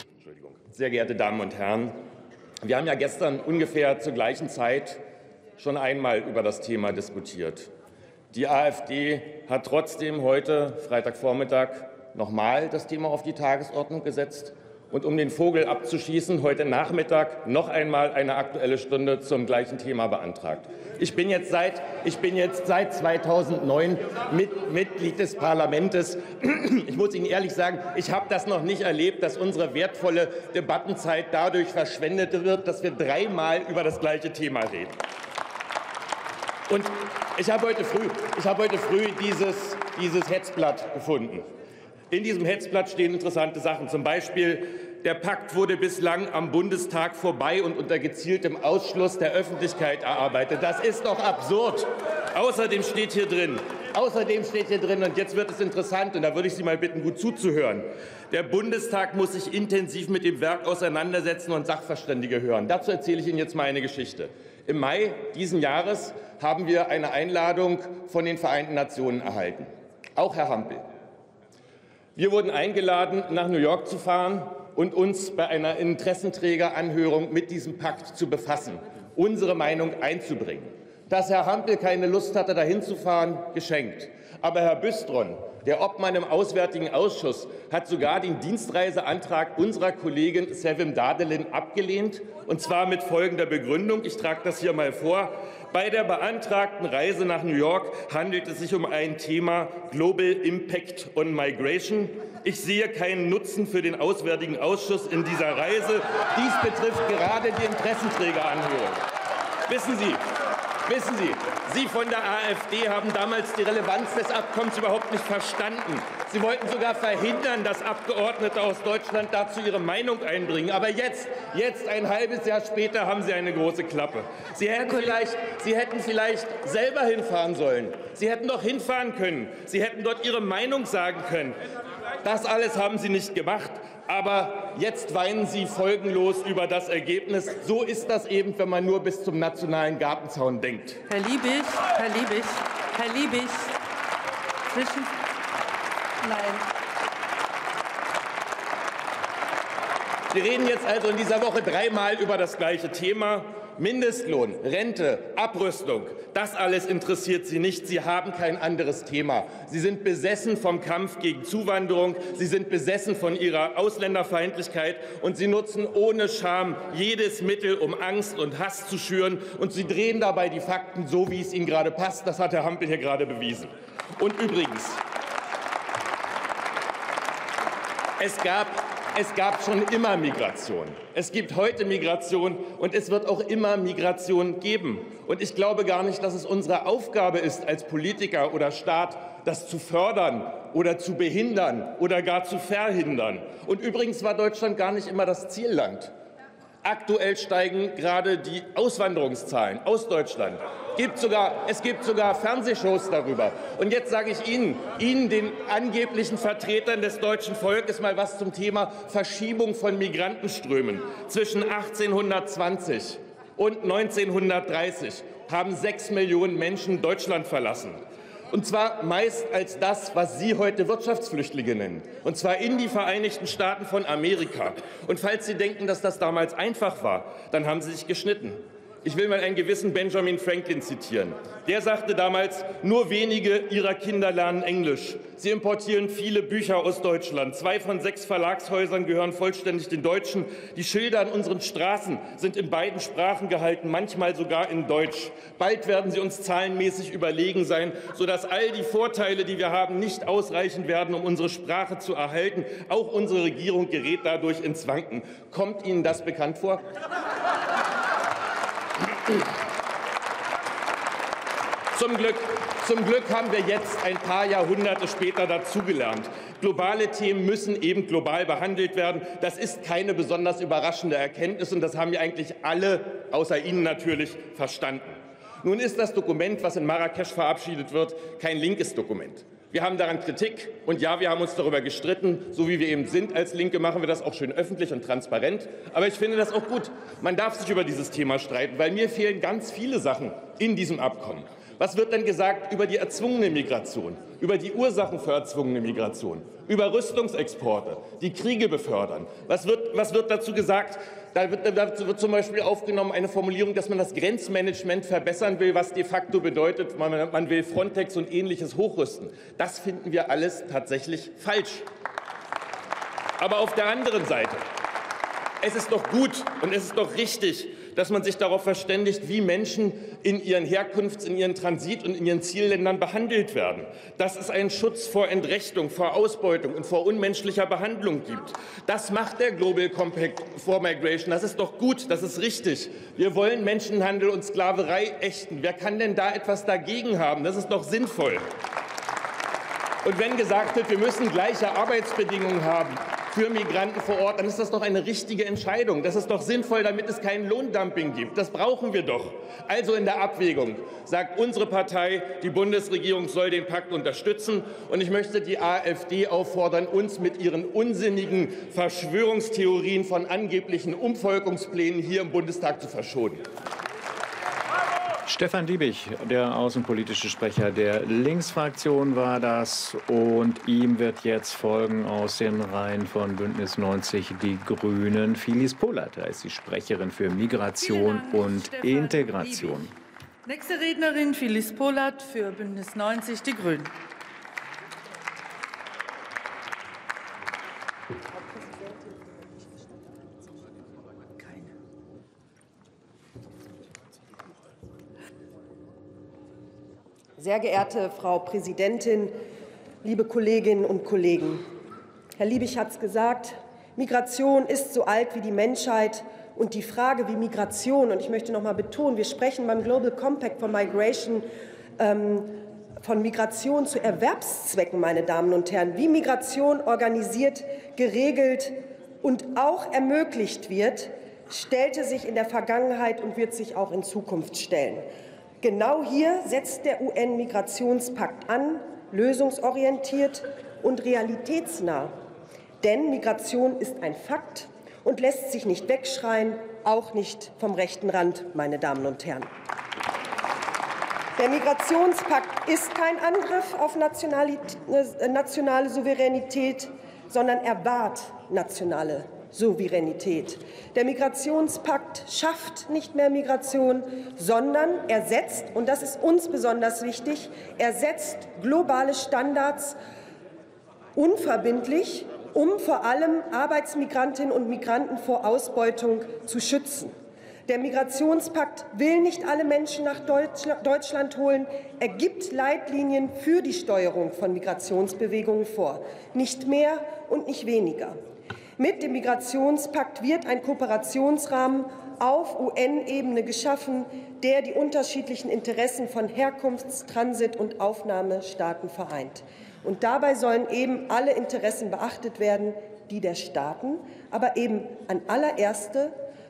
Sehr geehrte Damen und Herren, wir haben ja gestern ungefähr zur gleichen Zeit schon einmal über das Thema diskutiert. Die AfD hat trotzdem heute, Freitagvormittag, nochmal das Thema auf die Tagesordnung gesetzt. Und um den Vogel abzuschießen, heute Nachmittag noch einmal eine Aktuelle Stunde zum gleichen Thema beantragt. Ich bin jetzt seit, ich bin jetzt seit zweitausendneun mit, Mitglied des Parlaments. Ich muss Ihnen ehrlich sagen, ich habe das noch nicht erlebt, dass unsere wertvolle Debattenzeit dadurch verschwendet wird, dass wir dreimal über das gleiche Thema reden. Und ich habe heute früh, ich habe heute früh dieses, dieses Hetzblatt gefunden. In diesem Hetzblatt stehen interessante Sachen. Zum Beispiel, der Pakt wurde bislang am Bundestag vorbei und unter gezieltem Ausschluss der Öffentlichkeit erarbeitet. Das ist doch absurd. Außerdem steht hier drin, außerdem steht hier drin, und jetzt wird es interessant, und da würde ich Sie mal bitten, gut zuzuhören. Der Bundestag muss sich intensiv mit dem Werk auseinandersetzen und Sachverständige hören. Dazu erzähle ich Ihnen jetzt mal eine Geschichte. Im Mai diesen Jahres haben wir eine Einladung von den Vereinten Nationen erhalten. Auch Herr Hampel. Wir wurden eingeladen, nach New York zu fahren und uns bei einer Interessenträgeranhörung mit diesem Pakt zu befassen, unsere Meinung einzubringen. Dass Herr Hampel keine Lust hatte, dahin zu fahren, geschenkt. Aber Herr Bystron, der Obmann im Auswärtigen Ausschuss, hat sogar den Dienstreiseantrag unserer Kollegin Sevim Dadelin abgelehnt, und zwar mit folgender Begründung. Ich trage das hier mal vor. Bei der beantragten Reise nach New York handelt es sich um ein Thema Global Impact on Migration. Ich sehe keinen Nutzen für den Auswärtigen Ausschuss in dieser Reise. Dies betrifft gerade die Interessenträgeranhörung. Wissen Sie, Wissen Sie, Sie von der AfD haben damals die Relevanz des Abkommens überhaupt nicht verstanden. Sie wollten sogar verhindern, dass Abgeordnete aus Deutschland dazu ihre Meinung einbringen. Aber jetzt, jetzt ein halbes Jahr später, haben Sie eine große Klappe. Sie hätten vielleicht, Sie hätten vielleicht selber hinfahren sollen. Sie hätten doch hinfahren können. Sie hätten dort Ihre Meinung sagen können. Das alles haben Sie nicht gemacht. Aber jetzt weinen Sie folgenlos über das Ergebnis. So ist das eben, wenn man nur bis zum nationalen Gartenzaun denkt. Herr Liebig, Herr Liebig, Herr Liebig, zwischen... Nein. Wir reden jetzt also in dieser Woche dreimal über das gleiche Thema. Mindestlohn, Rente, Abrüstung, das alles interessiert Sie nicht. Sie haben kein anderes Thema. Sie sind besessen vom Kampf gegen Zuwanderung. Sie sind besessen von Ihrer Ausländerfeindlichkeit. Und Sie nutzen ohne Scham jedes Mittel, um Angst und Hass zu schüren. Und Sie drehen dabei die Fakten so, wie es Ihnen gerade passt. Das hat Herr Hampel hier gerade bewiesen. Und übrigens, es gab Es gab schon immer Migration. Es gibt heute Migration, und es wird auch immer Migration geben. Und ich glaube gar nicht, dass es unsere Aufgabe ist, als Politiker oder Staat, das zu fördern oder zu behindern oder gar zu verhindern. Und übrigens war Deutschland gar nicht immer das Zielland. Aktuell steigen gerade die Auswanderungszahlen aus Deutschland. Gibt sogar, es gibt sogar Fernsehshows darüber. Und jetzt sage ich Ihnen, Ihnen, den angeblichen Vertretern des deutschen Volkes, mal was zum Thema Verschiebung von Migrantenströmen. Zwischen achtzehnhundertzwanzig und neunzehnhundertdreißig haben sechs Millionen Menschen Deutschland verlassen. Und zwar meist als das, was Sie heute Wirtschaftsflüchtlinge nennen. Und zwar in die Vereinigten Staaten von Amerika. Und falls Sie denken, dass das damals einfach war, dann haben Sie sich geschnitten. Ich will mal einen gewissen Benjamin Franklin zitieren. Der sagte damals, nur wenige ihrer Kinder lernen Englisch. Sie importieren viele Bücher aus Deutschland. Zwei von sechs Verlagshäusern gehören vollständig den Deutschen. Die Schilder an unseren Straßen sind in beiden Sprachen gehalten, manchmal sogar in Deutsch. Bald werden sie uns zahlenmäßig überlegen sein, sodass all die Vorteile, die wir haben, nicht ausreichen werden, um unsere Sprache zu erhalten. Auch unsere Regierung gerät dadurch ins Wanken. Kommt Ihnen das bekannt vor? Zum Glück, zum Glück haben wir jetzt ein paar Jahrhunderte später dazugelernt. Globale Themen müssen eben global behandelt werden. Das ist keine besonders überraschende Erkenntnis, und das haben ja eigentlich alle, außer Ihnen natürlich, verstanden. Nun ist das Dokument, was in Marrakesch verabschiedet wird, kein linkes Dokument. Wir haben daran Kritik, und ja, wir haben uns darüber gestritten. So wie wir eben sind als Linke, machen wir das auch schön öffentlich und transparent. Aber ich finde das auch gut. Man darf sich über dieses Thema streiten, weil mir fehlen ganz viele Sachen in diesem Abkommen. Was wird denn gesagt über die erzwungene Migration, über die Ursachen für erzwungene Migration, über Rüstungsexporte, die Kriege befördern? Was wird, was wird dazu gesagt? Da wird, dazu wird zum Beispiel aufgenommen eine Formulierung, dass man das Grenzmanagement verbessern will, was de facto bedeutet, man, man will Frontex und Ähnliches hochrüsten. Das finden wir alles tatsächlich falsch. Aber auf der anderen Seite, es ist doch gut und es ist doch richtig, dass man sich darauf verständigt, wie Menschen in ihren Herkunfts-, in ihren Transit- und in ihren Zielländern behandelt werden. Dass es einen Schutz vor Entrechtung, vor Ausbeutung und vor unmenschlicher Behandlung gibt. Das macht der Global Compact for Migration. Das ist doch gut, das ist richtig. Wir wollen Menschenhandel und Sklaverei ächten. Wer kann denn da etwas dagegen haben? Das ist doch sinnvoll. Und wenn gesagt wird, wir müssen gleiche Arbeitsbedingungen haben für Migranten vor Ort, dann ist das doch eine richtige Entscheidung. Das ist doch sinnvoll, damit es kein Lohndumping gibt. Das brauchen wir doch. Also in der Abwägung sagt unsere Partei, die Bundesregierung soll den Pakt unterstützen. Und ich möchte die AfD auffordern, uns mit ihren unsinnigen Verschwörungstheorien von angeblichen Umvolkungsplänen hier im Bundestag zu verschonen. Stefan Diebig, der außenpolitische Sprecher der Linksfraktion, war das. Und ihm wird jetzt folgen aus den Reihen von Bündnis neunzig Die Grünen Phyllis Pohlert. Er ist die Sprecherin für Migration Dank, und Stefan Integration. Diebig. Nächste Rednerin Phyllis Pohlert für Bündnis neunzig Die Grünen. Sehr geehrte Frau Präsidentin, liebe Kolleginnen und Kollegen! Herr Liebig hat es gesagt, Migration ist so alt wie die Menschheit. Und die Frage, wie Migration, und ich möchte noch mal betonen, wir sprechen beim Global Compact for Migration ähm, von Migration zu Erwerbszwecken, meine Damen und Herren, wie Migration organisiert, geregelt und auch ermöglicht wird, stellte sich in der Vergangenheit und wird sich auch in Zukunft stellen. Genau hier setzt der U N-Migrationspakt an, lösungsorientiert und realitätsnah. Denn Migration ist ein Fakt und lässt sich nicht wegschreien, auch nicht vom rechten Rand, meine Damen und Herren. Der Migrationspakt ist kein Angriff auf nationale Souveränität, sondern er wahrt nationale Souveränität. Der Migrationspakt schafft nicht mehr Migration, sondern er setzt, und das ist uns besonders wichtig, er setzt globale Standards unverbindlich, um vor allem Arbeitsmigrantinnen und Migranten vor Ausbeutung zu schützen. Der Migrationspakt will nicht alle Menschen nach Deutschland holen. Er gibt Leitlinien für die Steuerung von Migrationsbewegungen vor. Nicht mehr und nicht weniger. Mit dem Migrationspakt wird ein Kooperationsrahmen auf U N-Ebene geschaffen, der die unterschiedlichen Interessen von Herkunfts-, Transit- und Aufnahmestaaten vereint. Und dabei sollen eben alle Interessen beachtet werden, die der Staaten, aber eben an allererster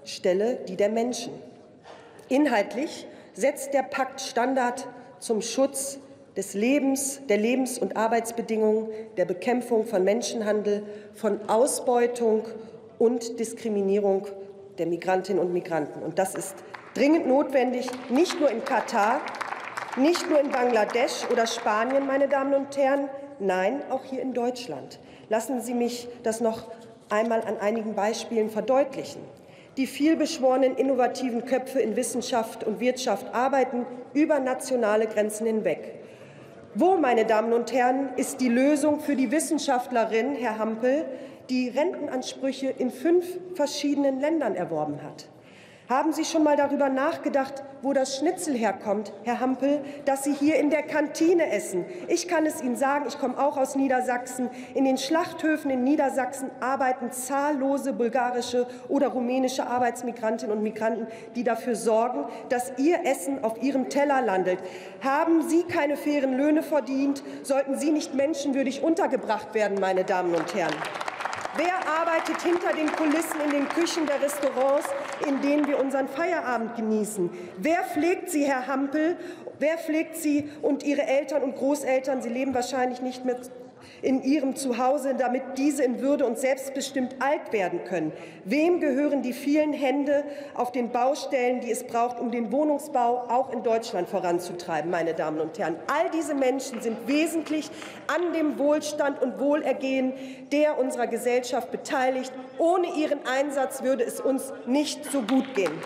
stelle die der Menschen. Inhaltlich setzt der Pakt Standard zum Schutz des Lebens, der Lebens- und Arbeitsbedingungen, der Bekämpfung von Menschenhandel, von Ausbeutung und Diskriminierung der Migrantinnen und Migranten. Und das ist dringend notwendig, nicht nur in Katar, nicht nur in Bangladesch oder Spanien, meine Damen und Herren, nein, auch hier in Deutschland. Lassen Sie mich das noch einmal an einigen Beispielen verdeutlichen. Die vielbeschworenen innovativen Köpfe in Wissenschaft und Wirtschaft arbeiten über nationale Grenzen hinweg. Wo, meine Damen und Herren, ist die Lösung für die Wissenschaftlerin, Herr Hampel, die Rentenansprüche in fünf verschiedenen Ländern erworben hat? Haben Sie schon mal darüber nachgedacht, wo das Schnitzel herkommt, Herr Hampel, das Sie hier in der Kantine essen? Ich kann es Ihnen sagen, ich komme auch aus Niedersachsen. In den Schlachthöfen in Niedersachsen arbeiten zahllose bulgarische oder rumänische Arbeitsmigrantinnen und Migranten, die dafür sorgen, dass Ihr Essen auf Ihrem Teller landet. Haben Sie keine fairen Löhne verdient, sollten Sie nicht menschenwürdig untergebracht werden, meine Damen und Herren. Wer arbeitet hinter den Kulissen in den Küchen der Restaurants, in denen wir unseren Feierabend genießen? Wer pflegt Sie, Herr Hampel? Wer pflegt Sie und Ihre Eltern und Großeltern? Sie leben wahrscheinlich nicht mehr in ihrem Zuhause, damit diese in Würde und selbstbestimmt alt werden können. Wem gehören die vielen Hände auf den Baustellen, die es braucht, um den Wohnungsbau auch in Deutschland voranzutreiben, meine Damen und Herren? All diese Menschen sind wesentlich an dem Wohlstand und Wohlergehen der unserer Gesellschaft beteiligt. Ohne ihren Einsatz würde es uns nicht so gut gehen.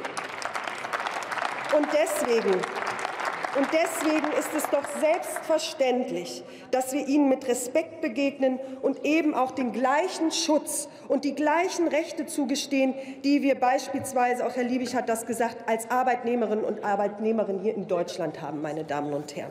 Und deswegen Und deswegen ist es doch selbstverständlich, dass wir ihnen mit Respekt begegnen und eben auch den gleichen Schutz und die gleichen Rechte zugestehen, die wir beispielsweise, auch Herr Liebig hat das gesagt, als Arbeitnehmerinnen und Arbeitnehmerin hier in Deutschland haben, meine Damen und Herren.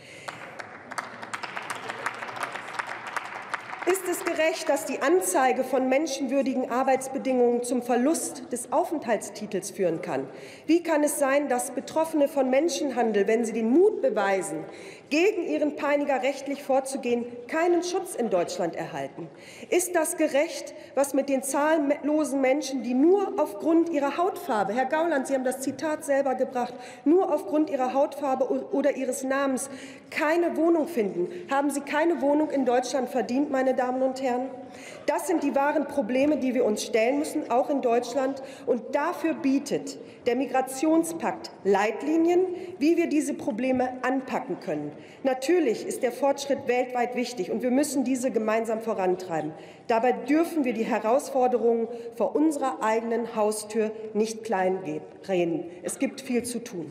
Ist es gerecht, dass die Anzeige von menschenwürdigen Arbeitsbedingungen zum Verlust des Aufenthaltstitels führen kann? Wie kann es sein, dass Betroffene von Menschenhandel, wenn sie den Mut beweisen, gegen ihren Peiniger rechtlich vorzugehen, keinen Schutz in Deutschland erhalten? Ist das gerecht, was mit den zahllosen Menschen, die nur aufgrund ihrer Hautfarbe, Herr Gauland, Sie haben das Zitat selber gebracht, nur aufgrund ihrer Hautfarbe oder ihres Namens keine Wohnung finden? Haben sie keine Wohnung in Deutschland verdient, meine Damen und Herren? Das sind die wahren Probleme, die wir uns stellen müssen, auch in Deutschland. Und dafür bietet der Migrationspakt Leitlinien, wie wir diese Probleme anpacken können. Natürlich ist der Fortschritt weltweit wichtig, und wir müssen diese gemeinsam vorantreiben. Dabei dürfen wir die Herausforderungen vor unserer eigenen Haustür nicht kleinreden. Es gibt viel zu tun.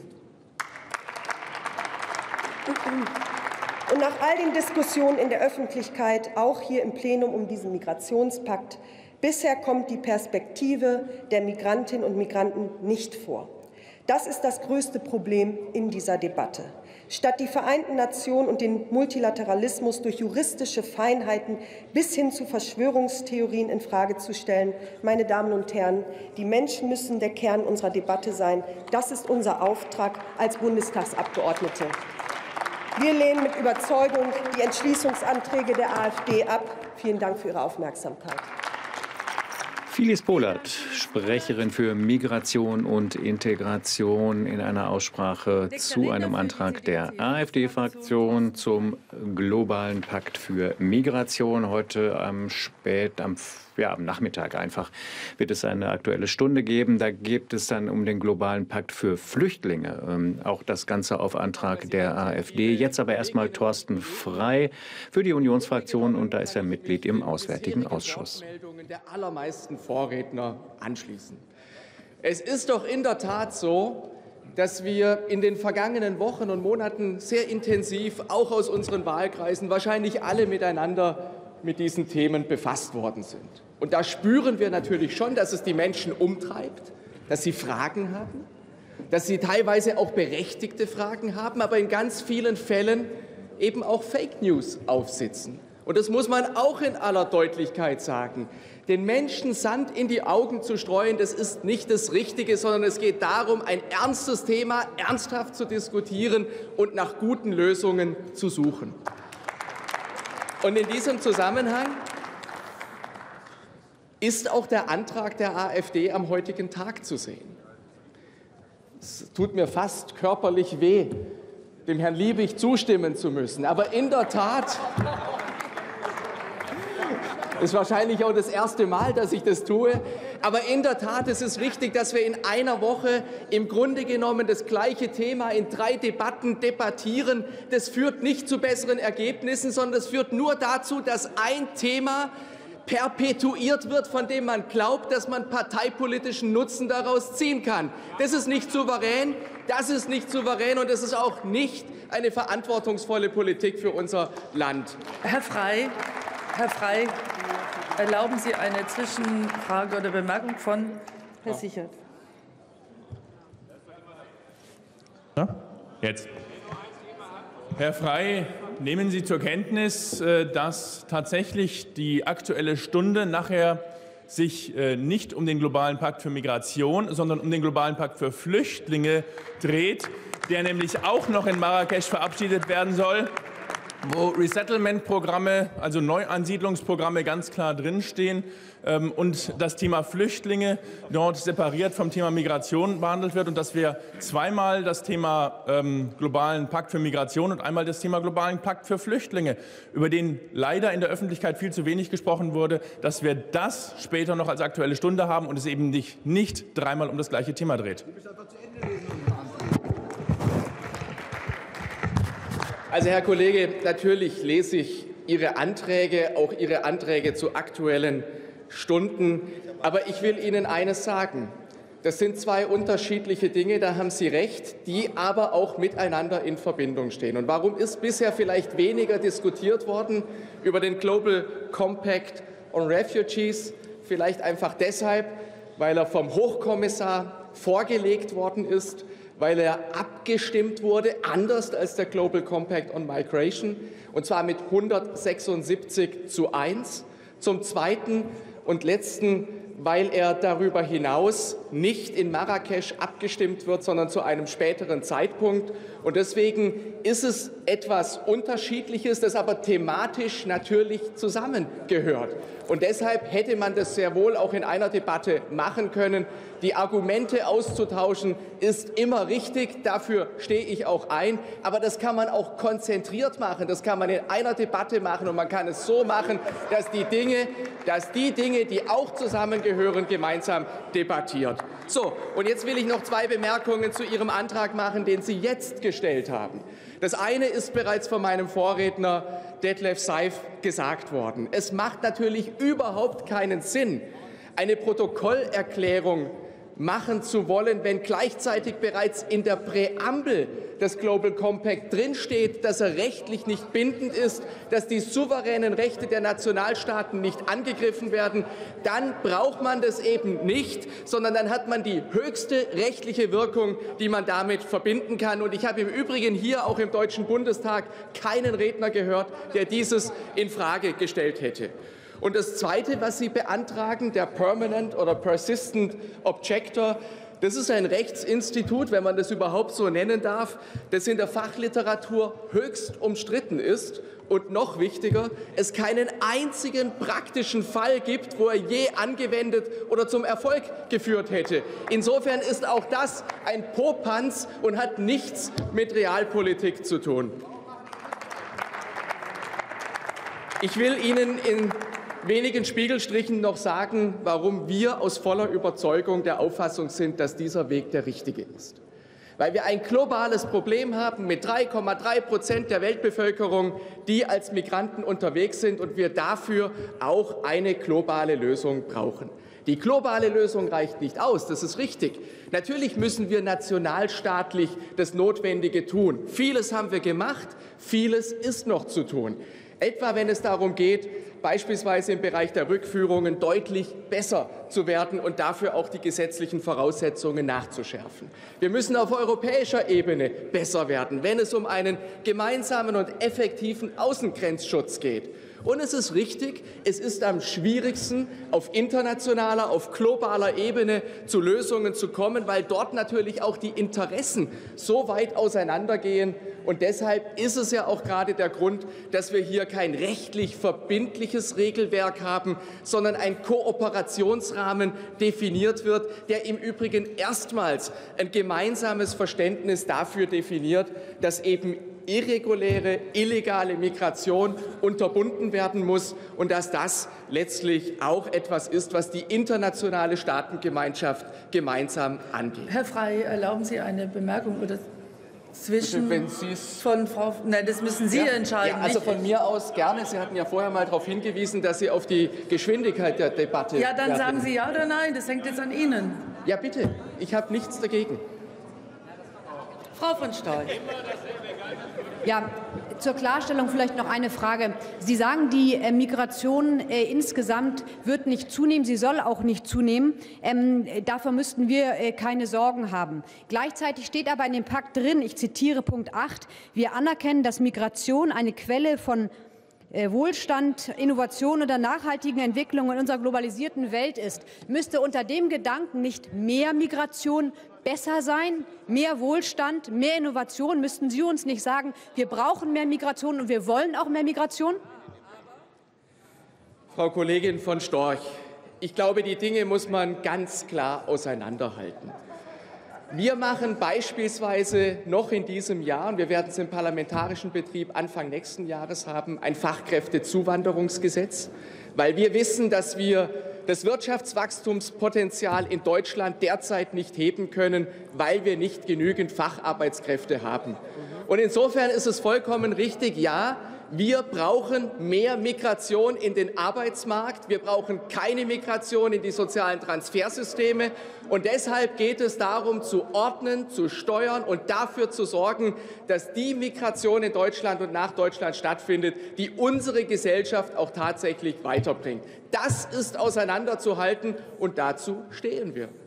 Und nach all den Diskussionen in der Öffentlichkeit, auch hier im Plenum um diesen Migrationspakt, bisher kommt die Perspektive der Migrantinnen und Migranten nicht vor. Das ist das größte Problem in dieser Debatte. Statt die Vereinten Nationen und den Multilateralismus durch juristische Feinheiten bis hin zu Verschwörungstheorien infrage zu stellen, meine Damen und Herren, die Menschen müssen der Kern unserer Debatte sein. Das ist unser Auftrag als Bundestagsabgeordnete. Wir lehnen mit Überzeugung die Entschließungsanträge der AfD ab. Vielen Dank für Ihre Aufmerksamkeit. Phyllis Pohlert, Sprecherin für Migration und Integration, in einer Aussprache zu einem Antrag der AfD-Fraktion zum globalen Pakt für Migration. Heute am spät, am, ja, am Nachmittag einfach wird es eine Aktuelle Stunde geben. Da geht es dann um den globalen Pakt für Flüchtlinge. Ähm, auch das Ganze auf Antrag der AfD. Jetzt aber erstmal Thorsten Frey für die Unionsfraktion, und da ist er Mitglied im Auswärtigen Ausschuss. Der allermeisten Vorredner anschließen. Es ist doch in der Tat so, dass wir in den vergangenen Wochen und Monaten sehr intensiv, auch aus unseren Wahlkreisen, wahrscheinlich alle miteinander mit diesen Themen befasst worden sind. Und da spüren wir natürlich schon, dass es die Menschen umtreibt, dass sie Fragen haben, dass sie teilweise auch berechtigte Fragen haben, aber in ganz vielen Fällen eben auch Fake News aufsitzen. Und das muss man auch in aller Deutlichkeit sagen. Den Menschen Sand in die Augen zu streuen, das ist nicht das Richtige, sondern es geht darum, ein ernstes Thema ernsthaft zu diskutieren und nach guten Lösungen zu suchen. Und in diesem Zusammenhang ist auch der Antrag der AfD am heutigen Tag zu sehen. Es tut mir fast körperlich weh, dem Herrn Liebig zustimmen zu müssen. Aber in der Tat ist wahrscheinlich auch das erste Mal, dass ich das tue. Aber in der Tat ist es wichtig, dass wir in einer Woche im Grunde genommen das gleiche Thema in drei Debatten debattieren. Das führt nicht zu besseren Ergebnissen, sondern es führt nur dazu, dass ein Thema perpetuiert wird, von dem man glaubt, dass man parteipolitischen Nutzen daraus ziehen kann. Das ist nicht souverän, das ist nicht souverän und das ist auch nicht eine verantwortungsvolle Politik für unser Land. Herr Frey, Herr Frey, erlauben Sie eine Zwischenfrage oder Bemerkung von Herrn Sichert? Ja, jetzt. Herr Frey, nehmen Sie zur Kenntnis, dass tatsächlich die Aktuelle Stunde nachher sich nicht um den globalen Pakt für Migration, sondern um den globalen Pakt für Flüchtlinge dreht, der nämlich auch noch in Marrakesch verabschiedet werden soll, wo Resettlement-Programme, also Neuansiedlungsprogramme ganz klar drinstehen und das Thema Flüchtlinge dort separiert vom Thema Migration behandelt wird und dass wir zweimal das Thema ähm, globalen Pakt für Migration und einmal das Thema globalen Pakt für Flüchtlinge, über den leider in der Öffentlichkeit viel zu wenig gesprochen wurde, dass wir das später noch als Aktuelle Stunde haben und es eben nicht, nicht dreimal um das gleiche Thema dreht. Also, Herr Kollege, natürlich lese ich Ihre Anträge, auch Ihre Anträge zu Aktuellen Stunden. Aber ich will Ihnen eines sagen. Das sind zwei unterschiedliche Dinge, da haben Sie recht, die aber auch miteinander in Verbindung stehen. Und warum ist bisher vielleicht weniger diskutiert worden über den Global Compact on Refugees? Vielleicht einfach deshalb, weil er vom Hochkommissar vorgelegt worden ist, weil er abgestimmt wurde, anders als der Global Compact on Migration, und zwar mit hundertsechsundsiebzig zu eins. Zum Zweiten und Letzten, weil er darüber hinaus nicht in Marrakesch abgestimmt wird, sondern zu einem späteren Zeitpunkt. Und deswegen ist es etwas Unterschiedliches, das aber thematisch natürlich zusammengehört. Und deshalb hätte man das sehr wohl auch in einer Debatte machen können. Die Argumente auszutauschen ist immer richtig, dafür stehe ich auch ein. Aber das kann man auch konzentriert machen, das kann man in einer Debatte machen und man kann es so machen, dass die Dinge, dass die Dinge, die auch zusammengehören, gemeinsam debattiert. So, und jetzt will ich noch zwei Bemerkungen zu Ihrem Antrag machen, den Sie jetzt gestellt haben. Das eine ist bereits von meinem Vorredner Detlef Seif gesagt worden. Es macht natürlich überhaupt keinen Sinn, eine Protokollerklärung machen zu wollen, wenn gleichzeitig bereits in der Präambel des Global Compact drinsteht, dass er rechtlich nicht bindend ist, dass die souveränen Rechte der Nationalstaaten nicht angegriffen werden. Dann braucht man das eben nicht, sondern dann hat man die höchste rechtliche Wirkung, die man damit verbinden kann. Und ich habe im Übrigen hier auch im Deutschen Bundestag keinen Redner gehört, der dieses in Frage gestellt hätte. Und das Zweite, was Sie beantragen, der Permanent oder Persistent Objector, das ist ein Rechtsinstitut, wenn man das überhaupt so nennen darf, das in der Fachliteratur höchst umstritten ist und noch wichtiger, es keinen einzigen praktischen Fall gibt, wo er je angewendet oder zum Erfolg geführt hätte. Insofern ist auch das ein Popanz und hat nichts mit Realpolitik zu tun. Ich will Ihnen in wenigen Spiegelstrichen noch sagen, warum wir aus voller Überzeugung der Auffassung sind, dass dieser Weg der richtige ist. Weil wir ein globales Problem haben mit drei Komma drei Prozent der Weltbevölkerung, die als Migranten unterwegs sind und wir dafür auch eine globale Lösung brauchen. Die globale Lösung reicht nicht aus, das ist richtig. Natürlich müssen wir nationalstaatlich das Notwendige tun. Vieles haben wir gemacht, vieles ist noch zu tun. Etwa wenn es darum geht, beispielsweise im Bereich der Rückführungen deutlich besser zu werden und dafür auch die gesetzlichen Voraussetzungen nachzuschärfen. Wir müssen auf europäischer Ebene besser werden, wenn es um einen gemeinsamen und effektiven Außengrenzschutz geht. Und es ist richtig, es ist am schwierigsten, auf internationaler, auf globaler Ebene zu Lösungen zu kommen, weil dort natürlich auch die Interessen so weit auseinandergehen. Und deshalb ist es ja auch gerade der Grund, dass wir hier kein rechtlich verbindliches Regelwerk haben, sondern ein Kooperationsrahmen definiert wird, der im Übrigen erstmals ein gemeinsames Verständnis dafür definiert, dass eben irreguläre, illegale Migration unterbunden werden muss und dass das letztlich auch etwas ist, was die internationale Staatengemeinschaft gemeinsam angeht. Herr Frey, erlauben Sie eine Bemerkung oder zwischen Wenn Sie's von Frau, nein, das müssen Sie ja, entscheiden. Ja, also nicht von mir aus gerne. Sie hatten ja vorher mal darauf hingewiesen, dass Sie auf die Geschwindigkeit der Debatte. Ja, dann werden. sagen Sie ja oder nein. Das hängt jetzt an Ihnen. Ja, bitte. Ich habe nichts dagegen. Frau von Storch. Ja, zur Klarstellung vielleicht noch eine Frage. Sie sagen, die äh, Migration äh, insgesamt wird nicht zunehmen, sie soll auch nicht zunehmen. Ähm, dafür müssten wir äh, keine Sorgen haben. Gleichzeitig steht aber in dem Pakt drin, ich zitiere Punkt acht, wir anerkennen, dass Migration eine Quelle von äh, Wohlstand, Innovation oder nachhaltigen Entwicklung in unserer globalisierten Welt ist. Müsste unter dem Gedanken nicht mehr Migration besser sein, mehr Wohlstand, mehr Innovation? Müssten Sie uns nicht sagen, wir brauchen mehr Migration und wir wollen auch mehr Migration? Frau Kollegin von Storch, ich glaube, die Dinge muss man ganz klar auseinanderhalten. Wir machen beispielsweise noch in diesem Jahr, und wir werden es im parlamentarischen Betrieb Anfang nächsten Jahres haben, ein Fachkräftezuwanderungsgesetz, weil wir wissen, dass wir das Wirtschaftswachstumspotenzial in Deutschland derzeit nicht heben können, weil wir nicht genügend Facharbeitskräfte haben. Und insofern ist es vollkommen richtig, ja, wir brauchen mehr Migration in den Arbeitsmarkt. Wir brauchen keine Migration in die sozialen Transfersysteme. Und deshalb geht es darum, zu ordnen, zu steuern und dafür zu sorgen, dass die Migration in Deutschland und nach Deutschland stattfindet, die unsere Gesellschaft auch tatsächlich weiterbringt. Das ist auseinanderzuhalten und dazu stehen wir.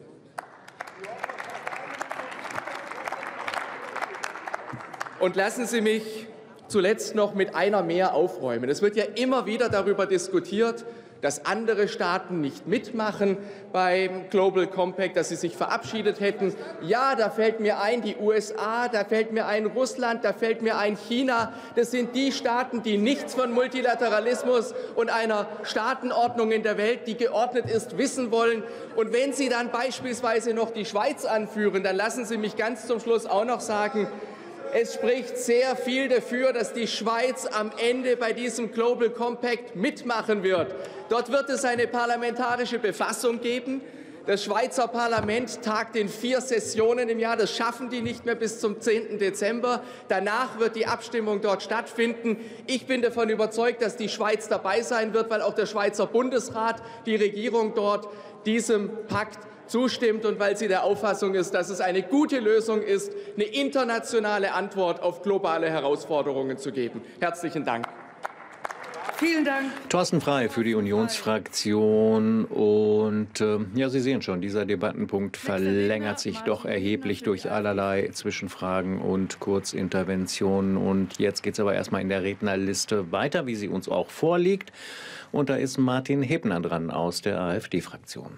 Und lassen Sie mich zuletzt noch mit einer mehr aufräumen. Es wird ja immer wieder darüber diskutiert, dass andere Staaten nicht mitmachen beim Global Compact, dass sie sich verabschiedet hätten. Ja, da fällt mir ein die U S A, da fällt mir ein Russland, da fällt mir ein China. Das sind die Staaten, die nichts von Multilateralismus und einer Staatenordnung in der Welt, die geordnet ist, wissen wollen. Und wenn Sie dann beispielsweise noch die Schweiz anführen, dann lassen Sie mich ganz zum Schluss auch noch sagen, es spricht sehr viel dafür, dass die Schweiz am Ende bei diesem Global Compact mitmachen wird. Dort wird es eine parlamentarische Befassung geben. Das Schweizer Parlament tagt in vier Sessionen im Jahr. Das schaffen die nicht mehr bis zum zehnten Dezember. Danach wird die Abstimmung dort stattfinden. Ich bin davon überzeugt, dass die Schweiz dabei sein wird, weil auch der Schweizer Bundesrat, die Regierung dort, diesem Pakt zustimmt und weil sie der Auffassung ist, dass es eine gute Lösung ist, eine internationale Antwort auf globale Herausforderungen zu geben. Herzlichen Dank. Vielen Dank. Thorsten Frey für die Unionsfraktion. Und äh, ja, Sie sehen schon, dieser Debattenpunkt verlängert sich doch erheblich durch allerlei Zwischenfragen und Kurzinterventionen. Und jetzt geht es aber erstmal in der Rednerliste weiter, wie sie uns auch vorliegt. Und da ist Martin Hebner dran aus der AfD-Fraktion.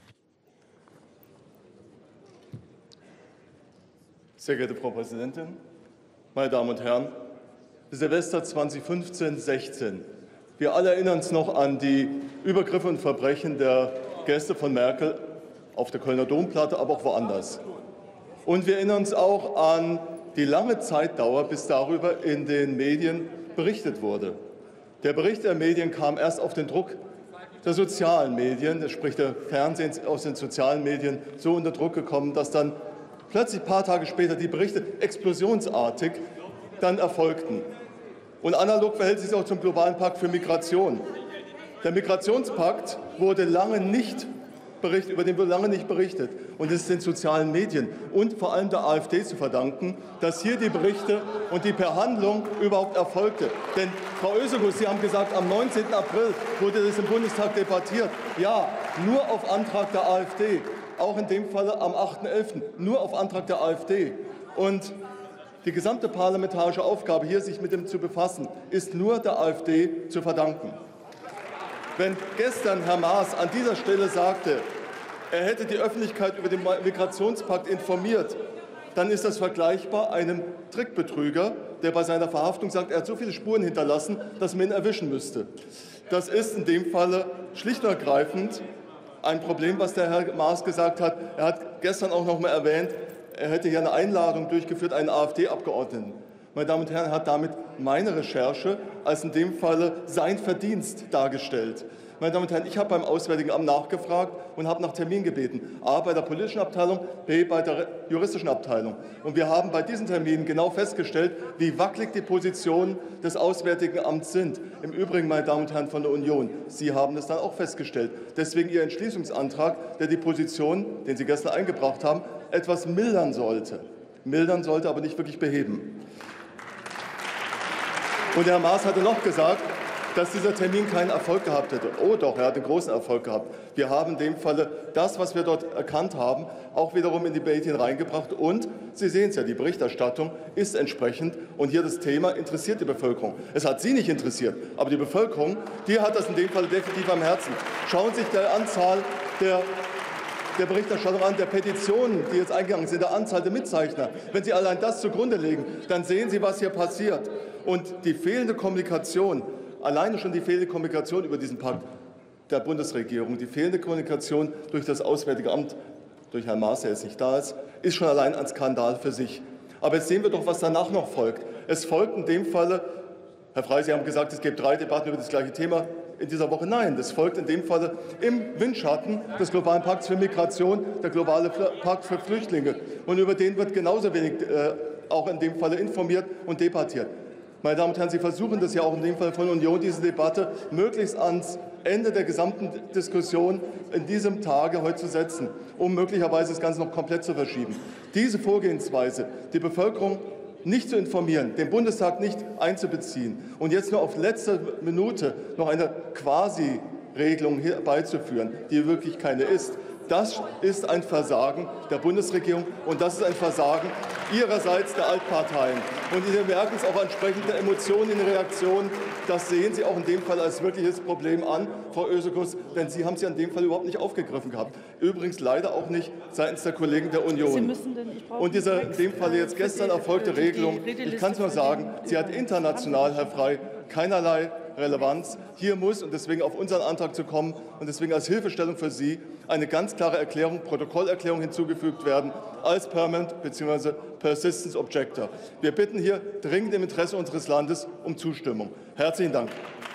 Sehr geehrte Frau Präsidentin, meine Damen und Herren! Silvester zweitausendfünfzehn sechzehn. Wir alle erinnern uns noch an die Übergriffe und Verbrechen der Gäste von Merkel auf der Kölner Domplatte, aber auch woanders. Und wir erinnern uns auch an die lange Zeitdauer, bis darüber in den Medien berichtet wurde. Der Bericht der Medien kam erst auf den Druck der sozialen Medien, sprich der Fernsehen aus den sozialen Medien, so unter Druck gekommen, dass dann plötzlich ein paar Tage später die Berichte explosionsartig dann erfolgten. Und analog verhält sich auch zum globalen Pakt für Migration. Der Migrationspakt wurde lange nicht berichtet, über den wurde lange nicht berichtet. Und es ist den sozialen Medien und vor allem der AfD zu verdanken, dass hier die Berichte und die Behandlung überhaupt erfolgte. Denn, Frau Özerguss, Sie haben gesagt, am neunzehnten April wurde das im Bundestag debattiert. Ja, nur auf Antrag der AfD. Auch in dem Falle am achten elften nur auf Antrag der AfD. Und Die gesamte parlamentarische Aufgabe, hier sich mit dem zu befassen, ist nur der AfD zu verdanken. Wenn gestern Herr Maas an dieser Stelle sagte, er hätte die Öffentlichkeit über den Migrationspakt informiert, dann ist das vergleichbar einem Trickbetrüger, der bei seiner Verhaftung sagt, er hat so viele Spuren hinterlassen, dass man ihn erwischen müsste. Das ist in dem Falle schlicht und ergreifend ein Problem, was der Herr Maas gesagt hat. Er hat gestern auch noch mal erwähnt, er hätte hier eine Einladung durchgeführt, einen AfD-Abgeordneten. Meine Damen und Herren, er hat damit meine Recherche als in dem Falle sein Verdienst dargestellt. Meine Damen und Herren, ich habe beim Auswärtigen Amt nachgefragt und habe nach Termin gebeten. A, bei der politischen Abteilung, B, bei der juristischen Abteilung. Und wir haben bei diesen Terminen genau festgestellt, wie wackelig die Positionen des Auswärtigen Amts sind. Im Übrigen, meine Damen und Herren von der Union, Sie haben das dann auch festgestellt. Deswegen Ihr Entschließungsantrag, der die Position, den Sie gestern eingebracht haben, etwas mildern sollte. Mildern sollte, aber nicht wirklich beheben. Und Herr Maas hatte noch gesagt, dass dieser Termin keinen Erfolg gehabt hätte. Oh doch, er hat einen großen Erfolg gehabt. Wir haben in dem Falle das, was wir dort erkannt haben, auch wiederum in die Medien reingebracht. Und Sie sehen es ja, die Berichterstattung ist entsprechend. Und hier das Thema interessiert die Bevölkerung. Es hat Sie nicht interessiert, aber die Bevölkerung, die hat das in dem Fall definitiv am Herzen. Schauen Sie sich die Anzahl der der Berichterstattung an, der Petitionen, die jetzt eingegangen sind, der Anzahl der Mitzeichner. Wenn Sie allein das zugrunde legen, dann sehen Sie, was hier passiert. Und die fehlende Kommunikation, alleine schon die fehlende Kommunikation über diesen Pakt der Bundesregierung, die fehlende Kommunikation durch das Auswärtige Amt, durch Herrn Maas, der jetzt nicht da ist, ist schon allein ein Skandal für sich. Aber jetzt sehen wir doch, was danach noch folgt. Es folgt in dem Falle, Herr Frey, Sie haben gesagt, es gibt drei Debatten über das gleiche Thema in dieser Woche. Nein, das folgt in dem Falle im Windschatten des globalen Pakts für Migration, der globale Pakt für Flüchtlinge. Und über den wird genauso wenig äh, auch in dem Falle informiert und debattiert. Meine Damen und Herren, Sie versuchen das ja auch in dem Fall von Union, diese Debatte möglichst ans Ende der gesamten Diskussion in diesem Tage heute zu setzen, um möglicherweise das Ganze noch komplett zu verschieben. Diese Vorgehensweise, die Bevölkerung nicht zu informieren, den Bundestag nicht einzubeziehen und jetzt nur auf letzte Minute noch eine Quasi-Regelung herbeizuführen, die wirklich keine ist, das ist ein Versagen der Bundesregierung und das ist ein Versagen ihrerseits der Altparteien. Und Sie merken es auch entsprechend der Emotionen in der Reaktion. Das sehen Sie auch in dem Fall als wirkliches Problem an, Frau Ösekus, denn Sie haben es ja in dem Fall überhaupt nicht aufgegriffen gehabt. Übrigens leider auch nicht seitens der Kollegen der Union. Und diese in dem Fall jetzt gestern erfolgte Regelung, ich kann es nur sagen, sie hat international, Herr Frey, keinerlei Relevanz. Hier muss, und deswegen auf unseren Antrag zu kommen, und deswegen als Hilfestellung für Sie eine ganz klare Erklärung, Protokollerklärung hinzugefügt werden als Permanent bzw. Persistence Objector. Wir bitten hier dringend im Interesse unseres Landes um Zustimmung. Herzlichen Dank.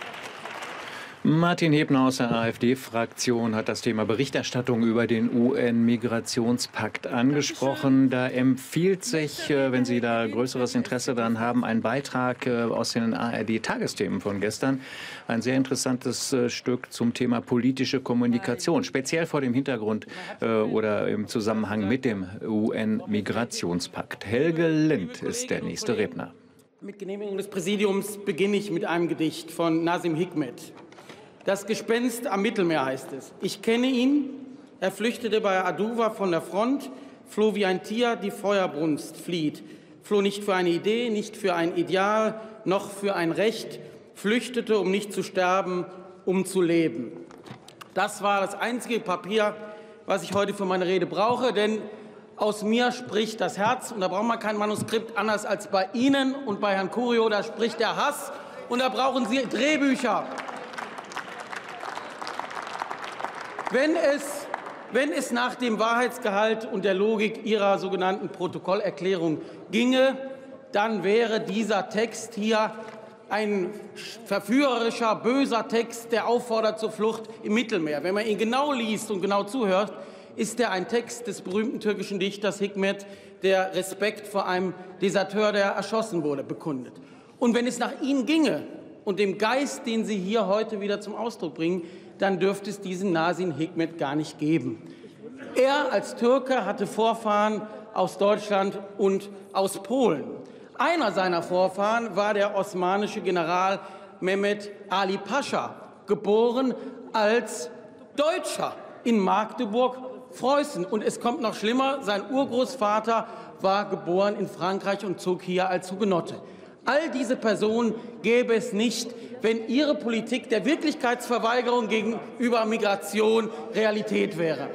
Martin Hebner aus der AfD-Fraktion hat das Thema Berichterstattung über den U N-Migrationspakt angesprochen. Da empfiehlt sich, wenn Sie da größeres Interesse daran haben, ein Beitrag aus den A R D-Tagesthemen von gestern. Ein sehr interessantes Stück zum Thema politische Kommunikation, speziell vor dem Hintergrund äh, oder im Zusammenhang mit dem U N-Migrationspakt. Helge Lind ist der nächste Redner. Mit Genehmigung des Präsidiums beginne ich mit einem Gedicht von Nazim Hikmet. Das Gespenst am Mittelmeer heißt es. Ich kenne ihn, er flüchtete bei Aduwa von der Front, floh wie ein Tier, die Feuerbrunst flieht, floh nicht für eine Idee, nicht für ein Ideal, noch für ein Recht, flüchtete, um nicht zu sterben, um zu leben. Das war das einzige Papier, was ich heute für meine Rede brauche, denn aus mir spricht das Herz, und da braucht man kein Manuskript, anders als bei Ihnen und bei Herrn Curio, da spricht der Hass, und da brauchen Sie Drehbücher. Wenn es, wenn es nach dem Wahrheitsgehalt und der Logik Ihrer sogenannten Protokollerklärung ginge, dann wäre dieser Text hier ein verführerischer, böser Text, der auffordert zur Flucht im Mittelmeer. Wenn man ihn genau liest und genau zuhört, ist er ein Text des berühmten türkischen Dichters Hikmet, der Respekt vor einem Deserteur, der erschossen wurde, bekundet. Und wenn es nach Ihnen ginge und dem Geist, den Sie hier heute wieder zum Ausdruck bringen, dann dürfte es diesen Nazim Hikmet gar nicht geben. Er als Türke hatte Vorfahren aus Deutschland und aus Polen. Einer seiner Vorfahren war der osmanische General Mehmet Ali Pascha, geboren als Deutscher in Magdeburg Preußen. Und es kommt noch schlimmer, sein Urgroßvater war geboren in Frankreich und zog hier als Hugenotte. All diese Personen gäbe es nicht, wenn ihre Politik der Wirklichkeitsverweigerung gegenüber Migration Realität wäre.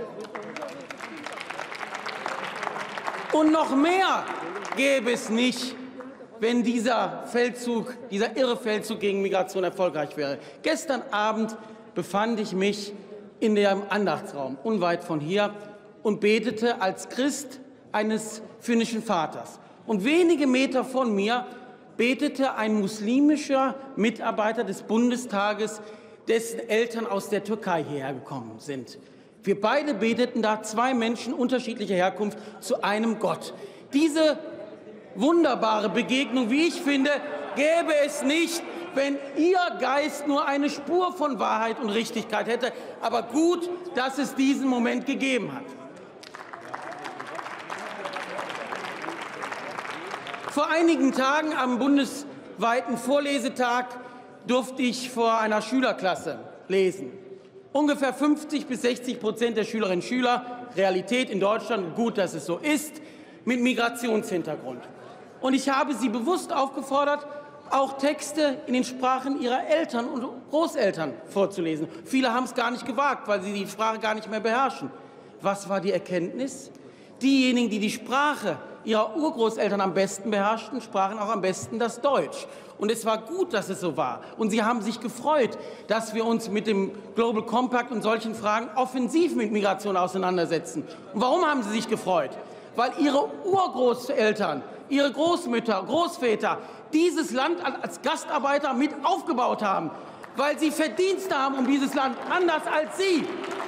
Und noch mehr gäbe es nicht, wenn dieser Feldzug, dieser irre Feldzug gegen Migration erfolgreich wäre. Gestern Abend befand ich mich in dem Andachtsraum unweit von hier und betete als Christ eines finnischen Vaters. Und wenige Meter von mir betete ein muslimischer Mitarbeiter des Bundestages, dessen Eltern aus der Türkei hierher gekommen sind. Wir beide beteten da, zwei Menschen unterschiedlicher Herkunft, zu einem Gott. Diese wunderbare Begegnung, wie ich finde, gäbe es nicht, wenn Ihr Geist nur eine Spur von Wahrheit und Richtigkeit hätte. Aber gut, dass es diesen Moment gegeben hat. Vor einigen Tagen am bundesweiten Vorlesetag durfte ich vor einer Schülerklasse lesen. Ungefähr fünfzig bis sechzig Prozent der Schülerinnen und Schüler, Realität in Deutschland, gut, dass es so ist, mit Migrationshintergrund. Und ich habe Sie bewusst aufgefordert, auch Texte in den Sprachen ihrer Eltern und Großeltern vorzulesen. Viele haben es gar nicht gewagt, weil sie die Sprache gar nicht mehr beherrschen. Was war die Erkenntnis? Diejenigen, die die Sprache ihrer Urgroßeltern am besten beherrschten, sprachen auch am besten das Deutsch. Und es war gut, dass es so war. Und sie haben sich gefreut, dass wir uns mit dem Global Compact und solchen Fragen offensiv mit Migration auseinandersetzen. Und warum haben sie sich gefreut? Weil ihre Urgroßeltern, ihre Großmütter, Großväter dieses Land als Gastarbeiter mit aufgebaut haben, weil sie Verdienste haben um dieses Land, anders als Sie.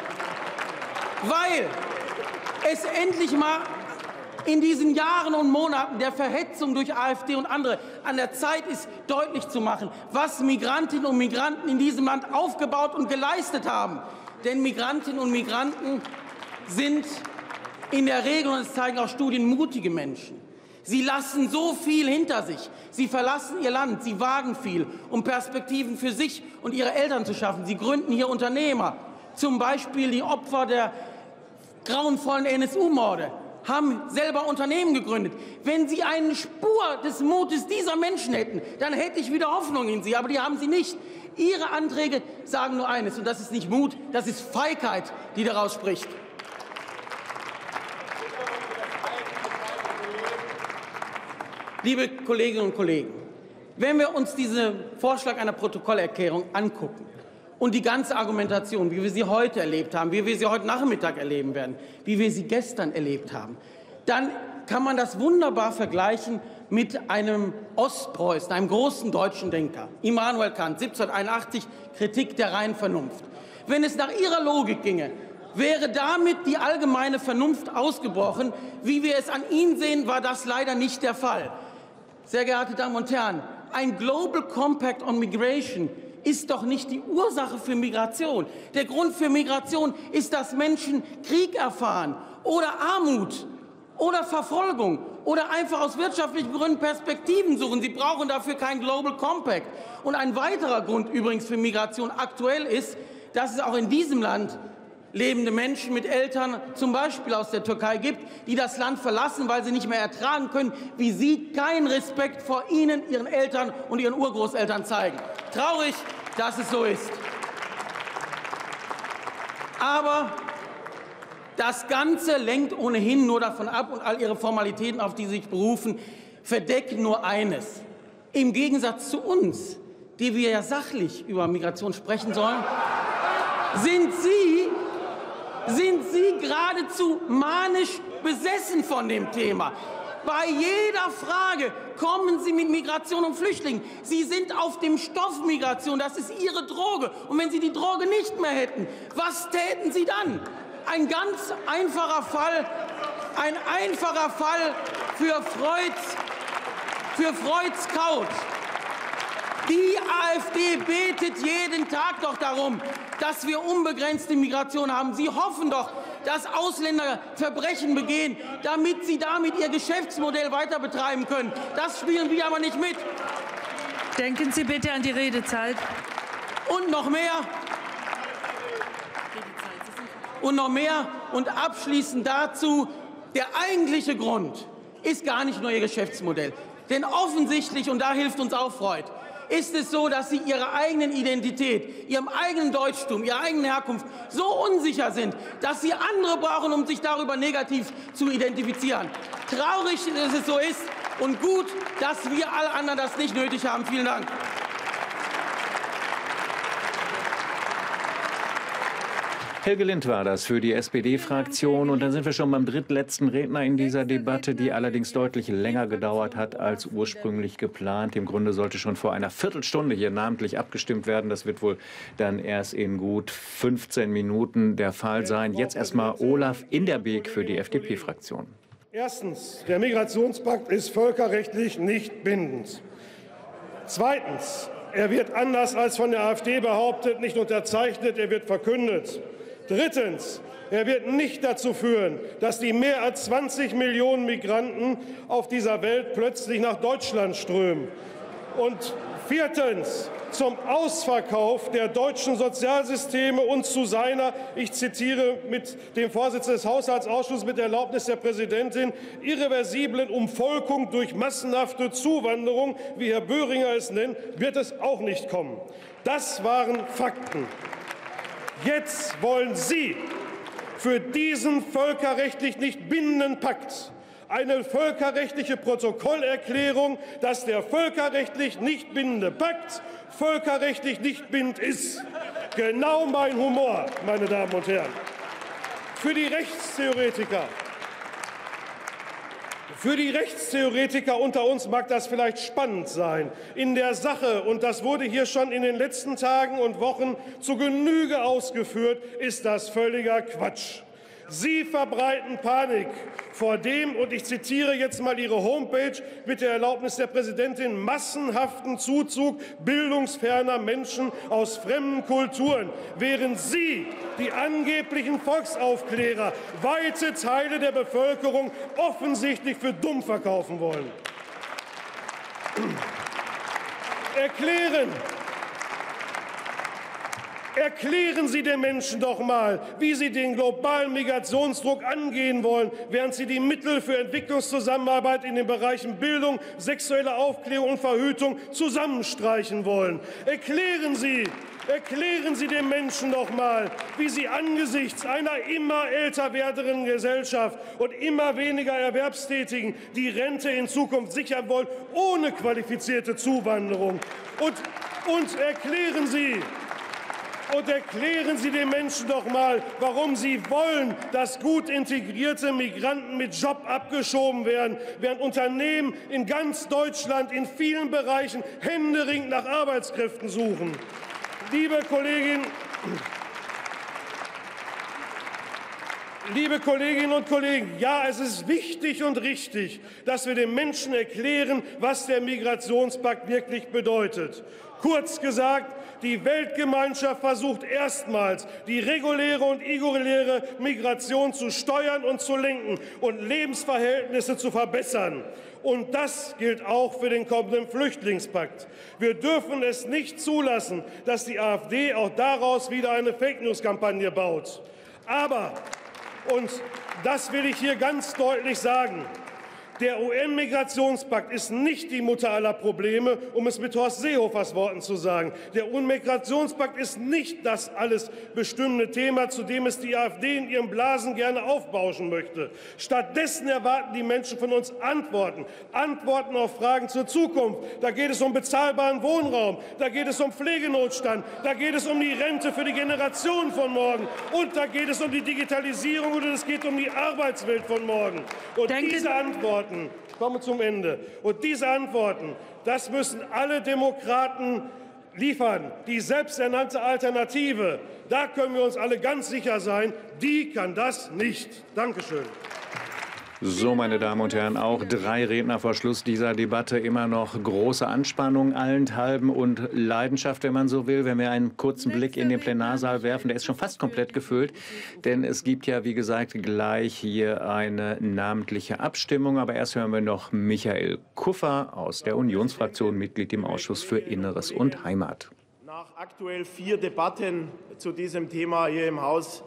Weil es endlich mal in diesen Jahren und Monaten der Verhetzung durch AfD und andere an der Zeit ist, deutlich zu machen, was Migrantinnen und Migranten in diesem Land aufgebaut und geleistet haben. Denn Migrantinnen und Migranten sind in der Regel, und es zeigen auch Studien, mutige Menschen. Sie lassen so viel hinter sich. Sie verlassen ihr Land, sie wagen viel, um Perspektiven für sich und ihre Eltern zu schaffen. Sie gründen hier Unternehmer. Zum Beispiel die Opfer der grauenvollen N S U-Morde haben selber Unternehmen gegründet. Wenn Sie eine Spur des Mutes dieser Menschen hätten, dann hätte ich wieder Hoffnung in Sie, aber die haben Sie nicht. Ihre Anträge sagen nur eines, und das ist nicht Mut, das ist Feigheit, die daraus spricht. Liebe Kolleginnen und Kollegen, wenn wir uns diesen Vorschlag einer Protokollerklärung angucken und die ganze Argumentation, wie wir sie heute erlebt haben, wie wir sie heute Nachmittag erleben werden, wie wir sie gestern erlebt haben, dann kann man das wunderbar vergleichen mit einem Ostpreußen, einem großen deutschen Denker, Immanuel Kant, siebzehnhunderteinundachtzig, Kritik der reinen Vernunft. Wenn es nach Ihrer Logik ginge, wäre damit die allgemeine Vernunft ausgebrochen. Wie wir es an Ihnen sehen, war das leider nicht der Fall. Sehr geehrte Damen und Herren, ein Global Compact on Migration ist doch nicht die Ursache für Migration. Der Grund für Migration ist, dass Menschen Krieg erfahren oder Armut oder Verfolgung oder einfach aus wirtschaftlichen Gründen Perspektiven suchen. Sie brauchen dafür kein Global Compact. Und ein weiterer Grund übrigens für Migration aktuell ist, dass es auch in diesem Land lebende Menschen mit Eltern, zum Beispiel aus der Türkei, gibt, die das Land verlassen, weil sie nicht mehr ertragen können, wie Sie keinen Respekt vor Ihnen, Ihren Eltern und Ihren Urgroßeltern zeigen. Traurig, dass es so ist. Aber das Ganze lenkt ohnehin nur davon ab, und all Ihre Formalitäten, auf die Sie sich berufen, verdecken nur eines. Im Gegensatz zu uns, die wir ja sachlich über Migration sprechen sollen, sind Sie sind Sie geradezu manisch besessen von dem Thema. Bei jeder Frage kommen Sie mit Migration und Flüchtlingen. Sie sind auf dem Stoff Migration, das ist Ihre Droge. Und wenn Sie die Droge nicht mehr hätten, was täten Sie dann? Ein ganz einfacher Fall, ein einfacher Fall für Freuds, für Freuds Couch. Die AfD betet jeden Tag doch darum, dass wir unbegrenzte Migration haben. Sie hoffen doch, dass Ausländer Verbrechen begehen, damit sie damit ihr Geschäftsmodell weiter betreiben können. Das spielen wir aber nicht mit. Denken Sie bitte an die Redezeit. Und noch mehr. Und noch mehr. Und abschließend dazu, der eigentliche Grund ist gar nicht nur Ihr Geschäftsmodell. Denn offensichtlich, und da hilft uns auch Freud, ist es so, dass Sie Ihrer eigenen Identität, Ihrem eigenen Deutschtum, Ihrer eigenen Herkunft so unsicher sind, dass Sie andere brauchen, um sich darüber negativ zu identifizieren. Traurig, dass es so ist, und gut, dass wir alle anderen das nicht nötig haben. Vielen Dank. Helge Lind war das für die S P D-Fraktion. Und dann sind wir schon beim drittletzten Redner in dieser Debatte, die allerdings deutlich länger gedauert hat als ursprünglich geplant. Im Grunde sollte schon vor einer Viertelstunde hier namentlich abgestimmt werden. Das wird wohl dann erst in gut fünfzehn Minuten der Fall sein. Jetzt erstmal Olaf Inderbeek für die F D P-Fraktion. Erstens, der Migrationspakt ist völkerrechtlich nicht bindend. Zweitens, er wird anders als von der AfD behauptet nicht unterzeichnet, er wird verkündet. Drittens, er wird nicht dazu führen, dass die mehr als zwanzig Millionen Migranten auf dieser Welt plötzlich nach Deutschland strömen. Und viertens, zum Ausverkauf der deutschen Sozialsysteme und zu seiner, ich zitiere mit dem Vorsitzenden des Haushaltsausschusses mit Erlaubnis der Präsidentin, irreversiblen Umvolkung durch massenhafte Zuwanderung, wie Herr Böhringer es nennt, wird es auch nicht kommen. Das waren Fakten. Jetzt wollen Sie für diesen völkerrechtlich nicht bindenden Pakt eine völkerrechtliche Protokollerklärung, dass der völkerrechtlich nicht bindende Pakt völkerrechtlich nicht bindend ist. Genau mein Humor, meine Damen und Herren. Für die Rechtstheoretiker Für die Rechtstheoretiker unter uns mag das vielleicht spannend sein. In der Sache, und das wurde hier schon in den letzten Tagen und Wochen zu Genüge ausgeführt, ist das völliger Quatsch. Sie verbreiten Panik vor dem, und ich zitiere jetzt mal Ihre Homepage mit der Erlaubnis der Präsidentin, massenhaften Zuzug bildungsferner Menschen aus fremden Kulturen, während Sie, die angeblichen Volksaufklärer, weite Teile der Bevölkerung offensichtlich für dumm verkaufen wollen. Erklären Erklären Sie den Menschen doch mal, wie Sie den globalen Migrationsdruck angehen wollen, während Sie die Mittel für Entwicklungszusammenarbeit in den Bereichen Bildung, sexuelle Aufklärung und Verhütung zusammenstreichen wollen. Erklären Sie, erklären Sie den Menschen doch mal, wie Sie angesichts einer immer älter werdenden Gesellschaft und immer weniger Erwerbstätigen die Rente in Zukunft sichern wollen, ohne qualifizierte Zuwanderung. Und, und erklären Sie, Und erklären Sie den Menschen doch mal, warum Sie wollen, dass gut integrierte Migranten mit Job abgeschoben werden, während Unternehmen in ganz Deutschland in vielen Bereichen händeringend nach Arbeitskräften suchen. Liebe Kolleginnen, Liebe Kolleginnen und Kollegen, ja, es ist wichtig und richtig, dass wir den Menschen erklären, was der Migrationspakt wirklich bedeutet. Kurz gesagt, die Weltgemeinschaft versucht erstmals, die reguläre und irreguläre Migration zu steuern und zu lenken und Lebensverhältnisse zu verbessern. Und das gilt auch für den kommenden Flüchtlingspakt. Wir dürfen es nicht zulassen, dass die AfD auch daraus wieder eine Fake-News-Kampagne baut. Aber, und das will ich hier ganz deutlich sagen, der U N-Migrationspakt ist nicht die Mutter aller Probleme, um es mit Horst Seehofers Worten zu sagen. Der U N-Migrationspakt ist nicht das alles bestimmende Thema, zu dem es die AfD in ihren Blasen gerne aufbauschen möchte. Stattdessen erwarten die Menschen von uns Antworten. Antworten auf Fragen zur Zukunft. Da geht es um bezahlbaren Wohnraum, da geht es um Pflegenotstand, da geht es um die Rente für die Generationen von morgen und da geht es um die Digitalisierung und es geht um die Arbeitswelt von morgen. Und Denke diese Antworten Ich komme zum Ende. Und diese Antworten, das müssen alle Demokraten liefern. Die selbsternannte Alternative, da können wir uns alle ganz sicher sein, die kann das nicht. Dankeschön. So, meine Damen und Herren, auch drei Redner vor Schluss dieser Debatte. Immer noch große Anspannung allenthalben und Leidenschaft, wenn man so will. Wenn wir einen kurzen Blick in den Plenarsaal werfen, der ist schon fast komplett gefüllt. Denn es gibt ja, wie gesagt, gleich hier eine namentliche Abstimmung. Aber erst hören wir noch Michael Kuffer aus der Unionsfraktion, Mitglied im Ausschuss für Inneres und Heimat. Nach aktuell vier Debatten zu diesem Thema hier im Haus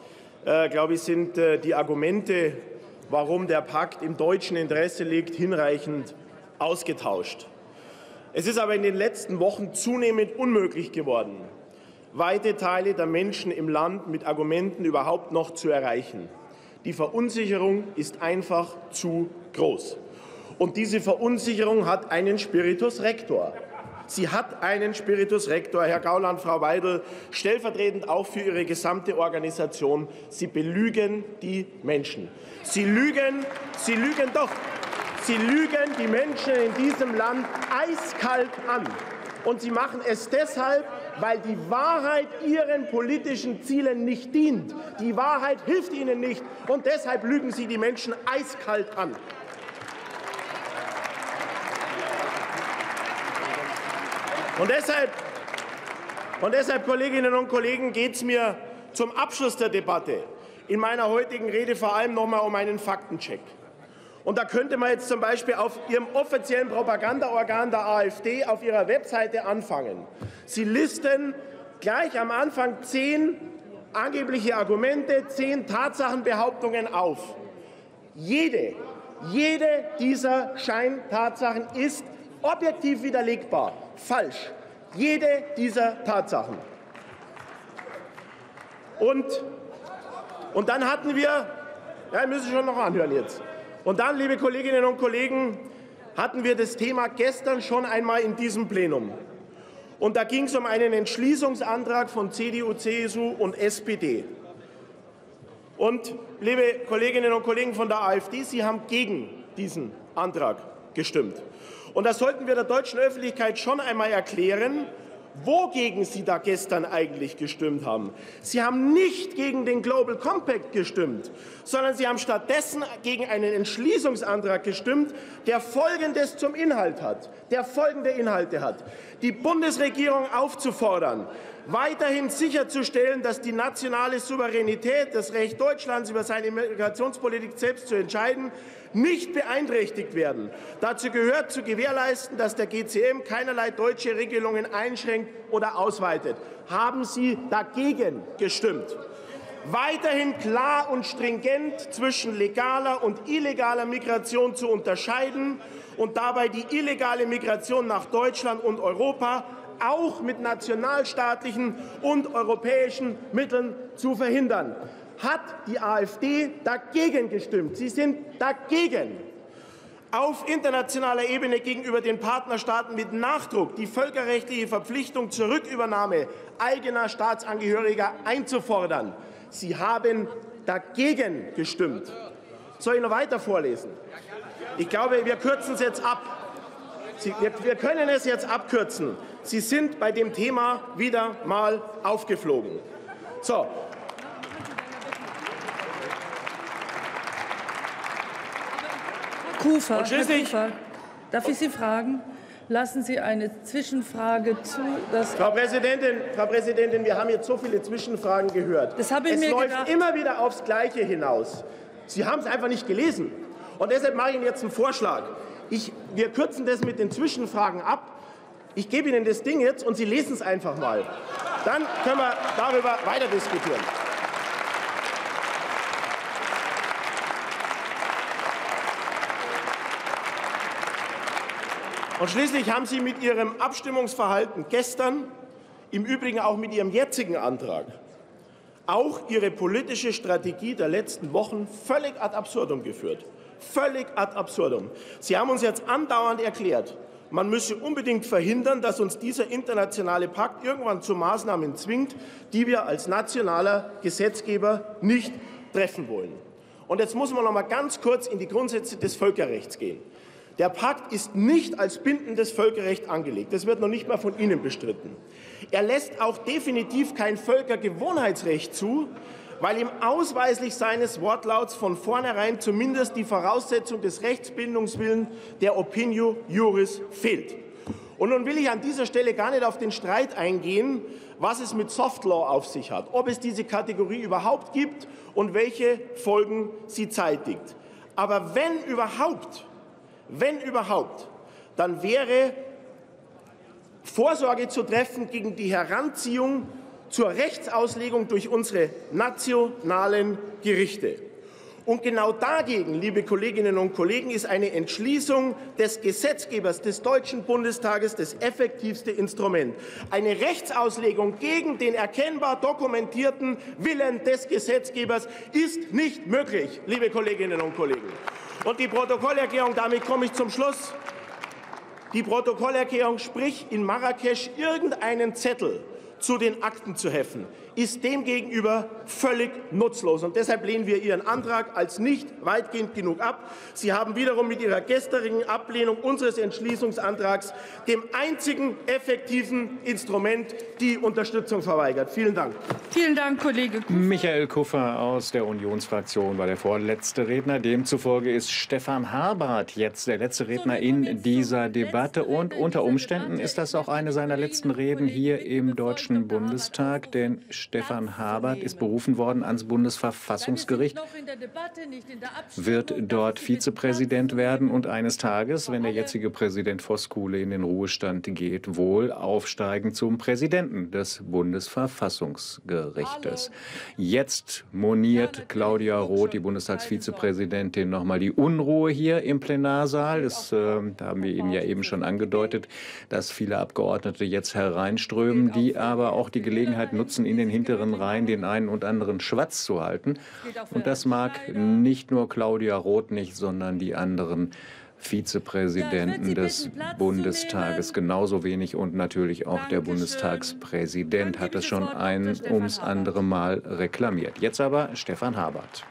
äh, glaube ich, sind äh, die Argumente, warum der Pakt im deutschen Interesse liegt, hinreichend ausgetauscht. Es ist aber in den letzten Wochen zunehmend unmöglich geworden, weite Teile der Menschen im Land mit Argumenten überhaupt noch zu erreichen. Die Verunsicherung ist einfach zu groß. Und diese Verunsicherung hat einen Spiritus Rector. Sie hat einen Spiritus Rector, Herr Gauland, Frau Weidel, stellvertretend auch für Ihre gesamte Organisation. Sie belügen die Menschen. Sie lügen, Sie lügen doch, Sie lügen die Menschen in diesem Land eiskalt an. Und Sie machen es deshalb, weil die Wahrheit Ihren politischen Zielen nicht dient. Die Wahrheit hilft Ihnen nicht. Und deshalb lügen Sie die Menschen eiskalt an. Und deshalb, und deshalb, Kolleginnen und Kollegen, geht es mir zum Abschluss der Debatte in meiner heutigen Rede vor allem noch mal um einen Faktencheck. Und da könnte man jetzt zum Beispiel auf Ihrem offiziellen Propagandaorgan der AfD auf Ihrer Webseite anfangen. Sie listen gleich am Anfang zehn angebliche Argumente, zehn Tatsachenbehauptungen auf. Jede, jede dieser Scheintatsachen ist objektiv widerlegbar. Falsch. Jede dieser Tatsachen. Und, und dann hatten wir, ja, müssen Sie schon noch anhören jetzt. Und dann, liebe Kolleginnen und Kollegen, hatten wir das Thema gestern schon einmal in diesem Plenum. Und da ging es um einen Entschließungsantrag von C D U, C S U und S P D. Und, liebe Kolleginnen und Kollegen von der AfD, Sie haben gegen diesen Antrag gestimmt. Und da sollten wir der deutschen Öffentlichkeit schon einmal erklären, wogegen Sie da gestern eigentlich gestimmt haben. Sie haben nicht gegen den Global Compact gestimmt, sondern Sie haben stattdessen gegen einen Entschließungsantrag gestimmt, der Folgendes zum Inhalt hat, der folgende Inhalte hat. Die Bundesregierung aufzufordern, weiterhin sicherzustellen, dass die nationale Souveränität, das Recht Deutschlands über seine Migrationspolitik selbst zu entscheiden, nicht beeinträchtigt werden. Dazu gehört zu gewährleisten, dass der G C M keinerlei deutsche Regelungen einschränkt oder ausweitet. Haben Sie dagegen gestimmt? Weiterhin klar und stringent zwischen legaler und illegaler Migration zu unterscheiden und dabei die illegale Migration nach Deutschland und Europa auch mit nationalstaatlichen und europäischen Mitteln zu verhindern. Hat die AfD dagegen gestimmt? Sie sind dagegen. Auf internationaler Ebene gegenüber den Partnerstaaten mit Nachdruck die völkerrechtliche Verpflichtung zur Rückübernahme eigener Staatsangehöriger einzufordern. Sie haben dagegen gestimmt. Soll ich noch weiter vorlesen? Ich glaube, wir kürzen es jetzt ab. Sie, wir, wir können es jetzt abkürzen. Sie sind bei dem Thema wieder mal aufgeflogen. So. Kufer, Und schließlich, Herr Kufer, darf ich Sie fragen? Lassen Sie eine Zwischenfrage zu. Dass Frau Präsidentin, Frau Präsidentin, wir haben jetzt so viele Zwischenfragen gehört. Das habe ich es mir läuft gedacht. immer wieder aufs Gleiche hinaus. Sie haben es einfach nicht gelesen. Und deshalb mache ich Ihnen jetzt einen Vorschlag. Ich, wir kürzen das mit den Zwischenfragen ab. Ich gebe Ihnen das Ding jetzt und Sie lesen es einfach mal. Dann können wir darüber weiter diskutieren. Und schließlich haben Sie mit Ihrem Abstimmungsverhalten gestern, im Übrigen auch mit Ihrem jetzigen Antrag, auch Ihre politische Strategie der letzten Wochen völlig ad absurdum geführt. Völlig ad absurdum. Sie haben uns jetzt andauernd erklärt, man müsse unbedingt verhindern, dass uns dieser internationale Pakt irgendwann zu Maßnahmen zwingt, die wir als nationaler Gesetzgeber nicht treffen wollen. Und jetzt muss man noch mal ganz kurz in die Grundsätze des Völkerrechts gehen. Der Pakt ist nicht als bindendes Völkerrecht angelegt. Das wird noch nicht mal von Ihnen bestritten. Er lässt auch definitiv kein Völkergewohnheitsrecht zu, weil ihm ausweislich seines Wortlauts von vornherein zumindest die Voraussetzung des Rechtsbindungswillens der Opinio Juris fehlt. Und nun will ich an dieser Stelle gar nicht auf den Streit eingehen, was es mit Soft Law auf sich hat, ob es diese Kategorie überhaupt gibt und welche Folgen sie zeitigt. Aber wenn überhaupt, wenn überhaupt, dann wäre Vorsorge zu treffen gegen die Heranziehung zur Rechtsauslegung durch unsere nationalen Gerichte. Und genau dagegen, liebe Kolleginnen und Kollegen, ist eine Entschließung des Gesetzgebers des Deutschen Bundestages das effektivste Instrument. Eine Rechtsauslegung gegen den erkennbar dokumentierten Willen des Gesetzgebers ist nicht möglich, liebe Kolleginnen und Kollegen. Und die Protokollerklärung, damit komme ich zum Schluss, die Protokollerklärung, sprich in Marrakesch irgendeinen Zettel zu den Akten zu heften, ist demgegenüber völlig nutzlos. Und deshalb lehnen wir Ihren Antrag als nicht weitgehend genug ab. Sie haben wiederum mit Ihrer gestrigen Ablehnung unseres Entschließungsantrags dem einzigen effektiven Instrument die Unterstützung verweigert. Vielen Dank. Vielen Dank, Kollege Kuffer. Michael Kuffer aus der Unionsfraktion war der vorletzte Redner. Demzufolge ist Stefan Habart jetzt der letzte Redner in dieser Debatte. Und unter Umständen ist das auch eine seiner letzten Reden hier im Deutschen Bundestag, denn Stefan Habart ist berufen worden ans Bundesverfassungsgericht, wird dort Vizepräsident werden und eines Tages, wenn der jetzige Präsident Voskuhle in den Ruhestand geht, wohl aufsteigen zum Präsidenten des Bundesverfassungsgerichtes. Jetzt moniert Claudia Roth, die Bundestagsvizepräsidentin, noch mal die Unruhe hier im Plenarsaal. Das äh, haben wir Ihnen ja eben schon angedeutet, dass viele Abgeordnete jetzt hereinströmen, die aber auch die Gelegenheit nutzen, in den hinteren Reihen den einen und anderen Schwatz zu halten. Und das mag nicht nur Claudia Roth nicht, sondern die anderen Vizepräsidenten des Bundestages genauso wenig und natürlich auch der Bundestagspräsident hat es schon ein ums andere Mal reklamiert. Jetzt aber Stefan Habart.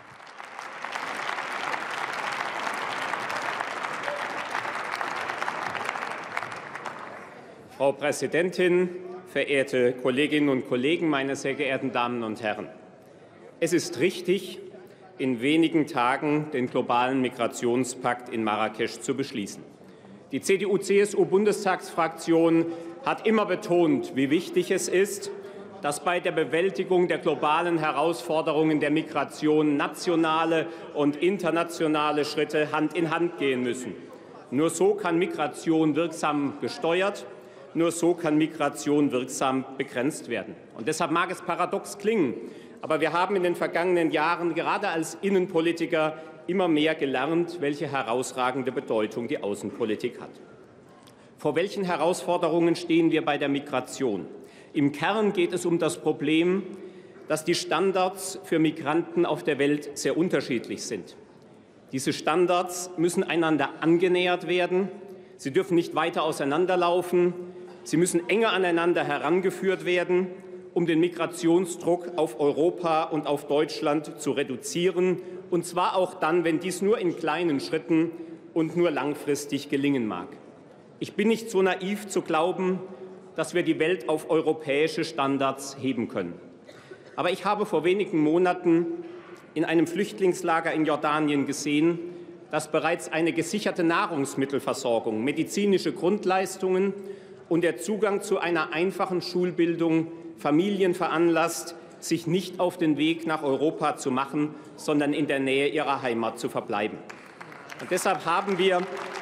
Frau Präsidentin, verehrte Kolleginnen und Kollegen, meine sehr geehrten Damen und Herren! Es ist richtig, in wenigen Tagen den globalen Migrationspakt in Marrakesch zu beschließen. Die C D U C S U-Bundestagsfraktion hat immer betont, wie wichtig es ist, dass bei der Bewältigung der globalen Herausforderungen der Migration nationale und internationale Schritte Hand in Hand gehen müssen. Nur so kann Migration wirksam gesteuert, nur so kann Migration wirksam begrenzt werden. Und deshalb mag es paradox klingen, aber wir haben in den vergangenen Jahren gerade als Innenpolitiker immer mehr gelernt, welche herausragende Bedeutung die Außenpolitik hat. Vor welchen Herausforderungen stehen wir bei der Migration? Im Kern geht es um das Problem, dass die Standards für Migranten auf der Welt sehr unterschiedlich sind. Diese Standards müssen einander angenähert werden. Sie dürfen nicht weiter auseinanderlaufen. Sie müssen enger aneinander herangeführt werden, um den Migrationsdruck auf Europa und auf Deutschland zu reduzieren, und zwar auch dann, wenn dies nur in kleinen Schritten und nur langfristig gelingen mag. Ich bin nicht so naiv zu glauben, dass wir die Welt auf europäische Standards heben können. Aber ich habe vor wenigen Monaten in einem Flüchtlingslager in Jordanien gesehen, dass bereits eine gesicherte Nahrungsmittelversorgung, medizinische Grundleistungen und der Zugang zu einer einfachen Schulbildung Familien veranlasst, sich nicht auf den Weg nach Europa zu machen, sondern in der Nähe ihrer Heimat zu verbleiben. Und deshalb haben wir,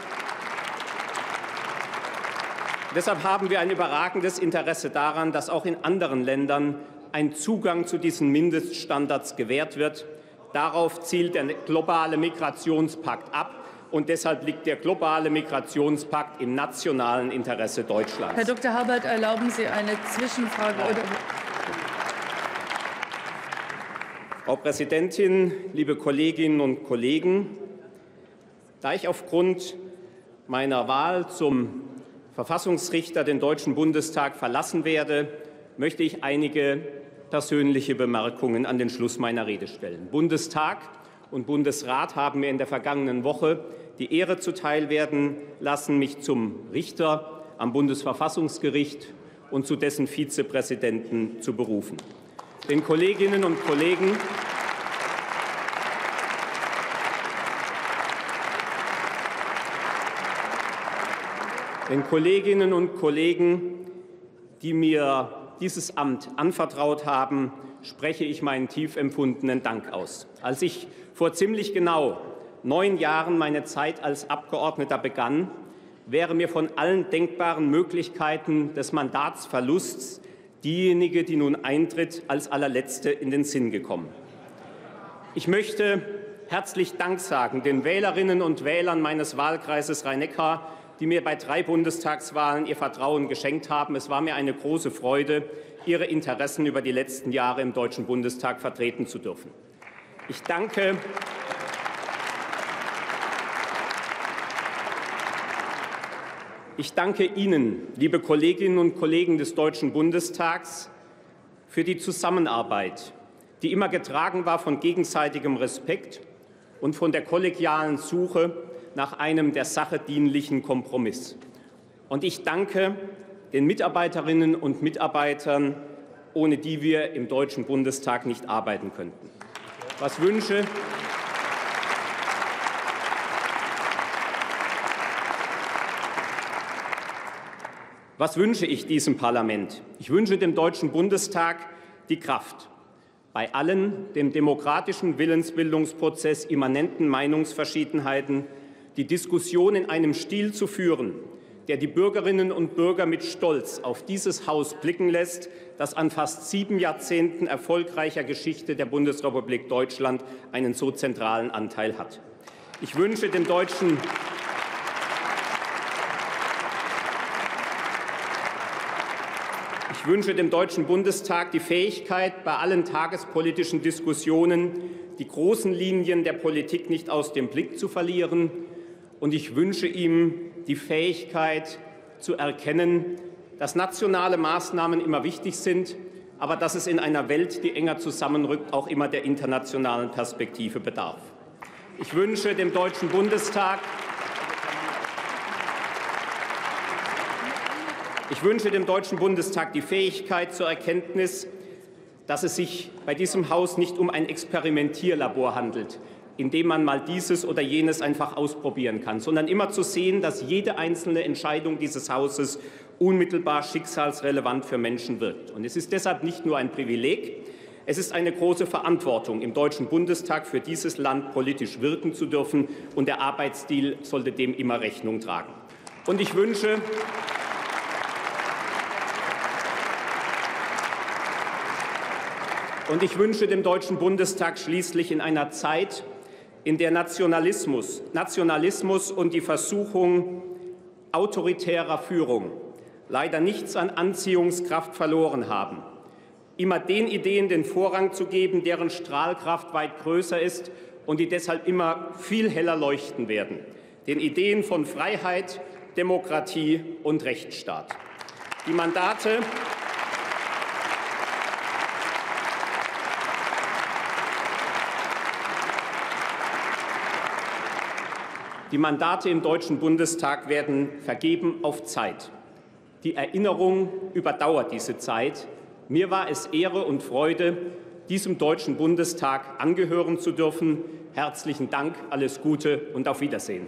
deshalb haben wir ein überragendes Interesse daran, dass auch in anderen Ländern ein Zugang zu diesen Mindeststandards gewährt wird. Darauf zielt der globale Migrationspakt ab. Und deshalb liegt der globale Migrationspakt im nationalen Interesse Deutschlands. Herr Doktor Habart, erlauben Sie eine Zwischenfrage? Oder Frau Präsidentin, liebe Kolleginnen und Kollegen! Da ich aufgrund meiner Wahl zum Verfassungsrichter den Deutschen Bundestag verlassen werde, möchte ich einige persönliche Bemerkungen an den Schluss meiner Rede stellen. Bundestag und Bundesrat haben mir in der vergangenen Woche die Ehre zuteilwerden lassen, mich zum Richter am Bundesverfassungsgericht und zu dessen Vizepräsidenten zu berufen. Den Kolleginnen und Kollegen Den Kolleginnen und Kollegen, die mir dieses Amt anvertraut haben, spreche ich meinen tief empfundenen Dank aus. Als ich vor ziemlich genau neun Jahren meine Zeit als Abgeordneter begann, wäre mir von allen denkbaren Möglichkeiten des Mandatsverlusts diejenige, die nun eintritt, als allerletzte in den Sinn gekommen. Ich möchte herzlich Dank sagen den Wählerinnen und Wählern meines Wahlkreises Rhein-Neckar, die mir bei drei Bundestagswahlen ihr Vertrauen geschenkt haben. Es war mir eine große Freude, Ihre Interessen über die letzten Jahre im Deutschen Bundestag vertreten zu dürfen. Ich danke Ich danke Ihnen, liebe Kolleginnen und Kollegen des Deutschen Bundestags, für die Zusammenarbeit, die immer getragen war von gegenseitigem Respekt und von der kollegialen Suche nach einem der Sache dienlichen Kompromiss. Und ich danke den Mitarbeiterinnen und Mitarbeitern, ohne die wir im Deutschen Bundestag nicht arbeiten könnten. Was wünsche Was wünsche ich diesem Parlament? Ich wünsche dem Deutschen Bundestag die Kraft, bei allen dem demokratischen Willensbildungsprozess immanenten Meinungsverschiedenheiten die Diskussion in einem Stil zu führen, der die Bürgerinnen und Bürger mit Stolz auf dieses Haus blicken lässt, das an fast sieben Jahrzehnten erfolgreicher Geschichte der Bundesrepublik Deutschland einen so zentralen Anteil hat. Ich wünsche dem Deutschen Ich wünsche dem Deutschen Bundestag die Fähigkeit, bei allen tagespolitischen Diskussionen die großen Linien der Politik nicht aus dem Blick zu verlieren. Und ich wünsche ihm die Fähigkeit zu erkennen, dass nationale Maßnahmen immer wichtig sind, aber dass es in einer Welt, die enger zusammenrückt, auch immer der internationalen Perspektive bedarf. Ich wünsche dem Deutschen Bundestag Ich wünsche dem Deutschen Bundestag die Fähigkeit zur Erkenntnis, dass es sich bei diesem Haus nicht um ein Experimentierlabor handelt, in dem man mal dieses oder jenes einfach ausprobieren kann, sondern immer zu sehen, dass jede einzelne Entscheidung dieses Hauses unmittelbar schicksalsrelevant für Menschen wirkt. Und es ist deshalb nicht nur ein Privileg, es ist eine große Verantwortung, im Deutschen Bundestag für dieses Land politisch wirken zu dürfen, und der Arbeitsstil sollte dem immer Rechnung tragen. Und ich wünsche Und ich wünsche dem Deutschen Bundestag schließlich in einer Zeit, in der Nationalismus, Nationalismus und die Versuchung autoritärer Führung leider nichts an Anziehungskraft verloren haben, immer den Ideen den Vorrang zu geben, deren Strahlkraft weit größer ist und die deshalb immer viel heller leuchten werden, den Ideen von Freiheit, Demokratie und Rechtsstaat. Die Mandate Die Mandate im Deutschen Bundestag werden vergeben auf Zeit. Die Erinnerung überdauert diese Zeit. Mir war es Ehre und Freude, diesem Deutschen Bundestag angehören zu dürfen. Herzlichen Dank, alles Gute und auf Wiedersehen.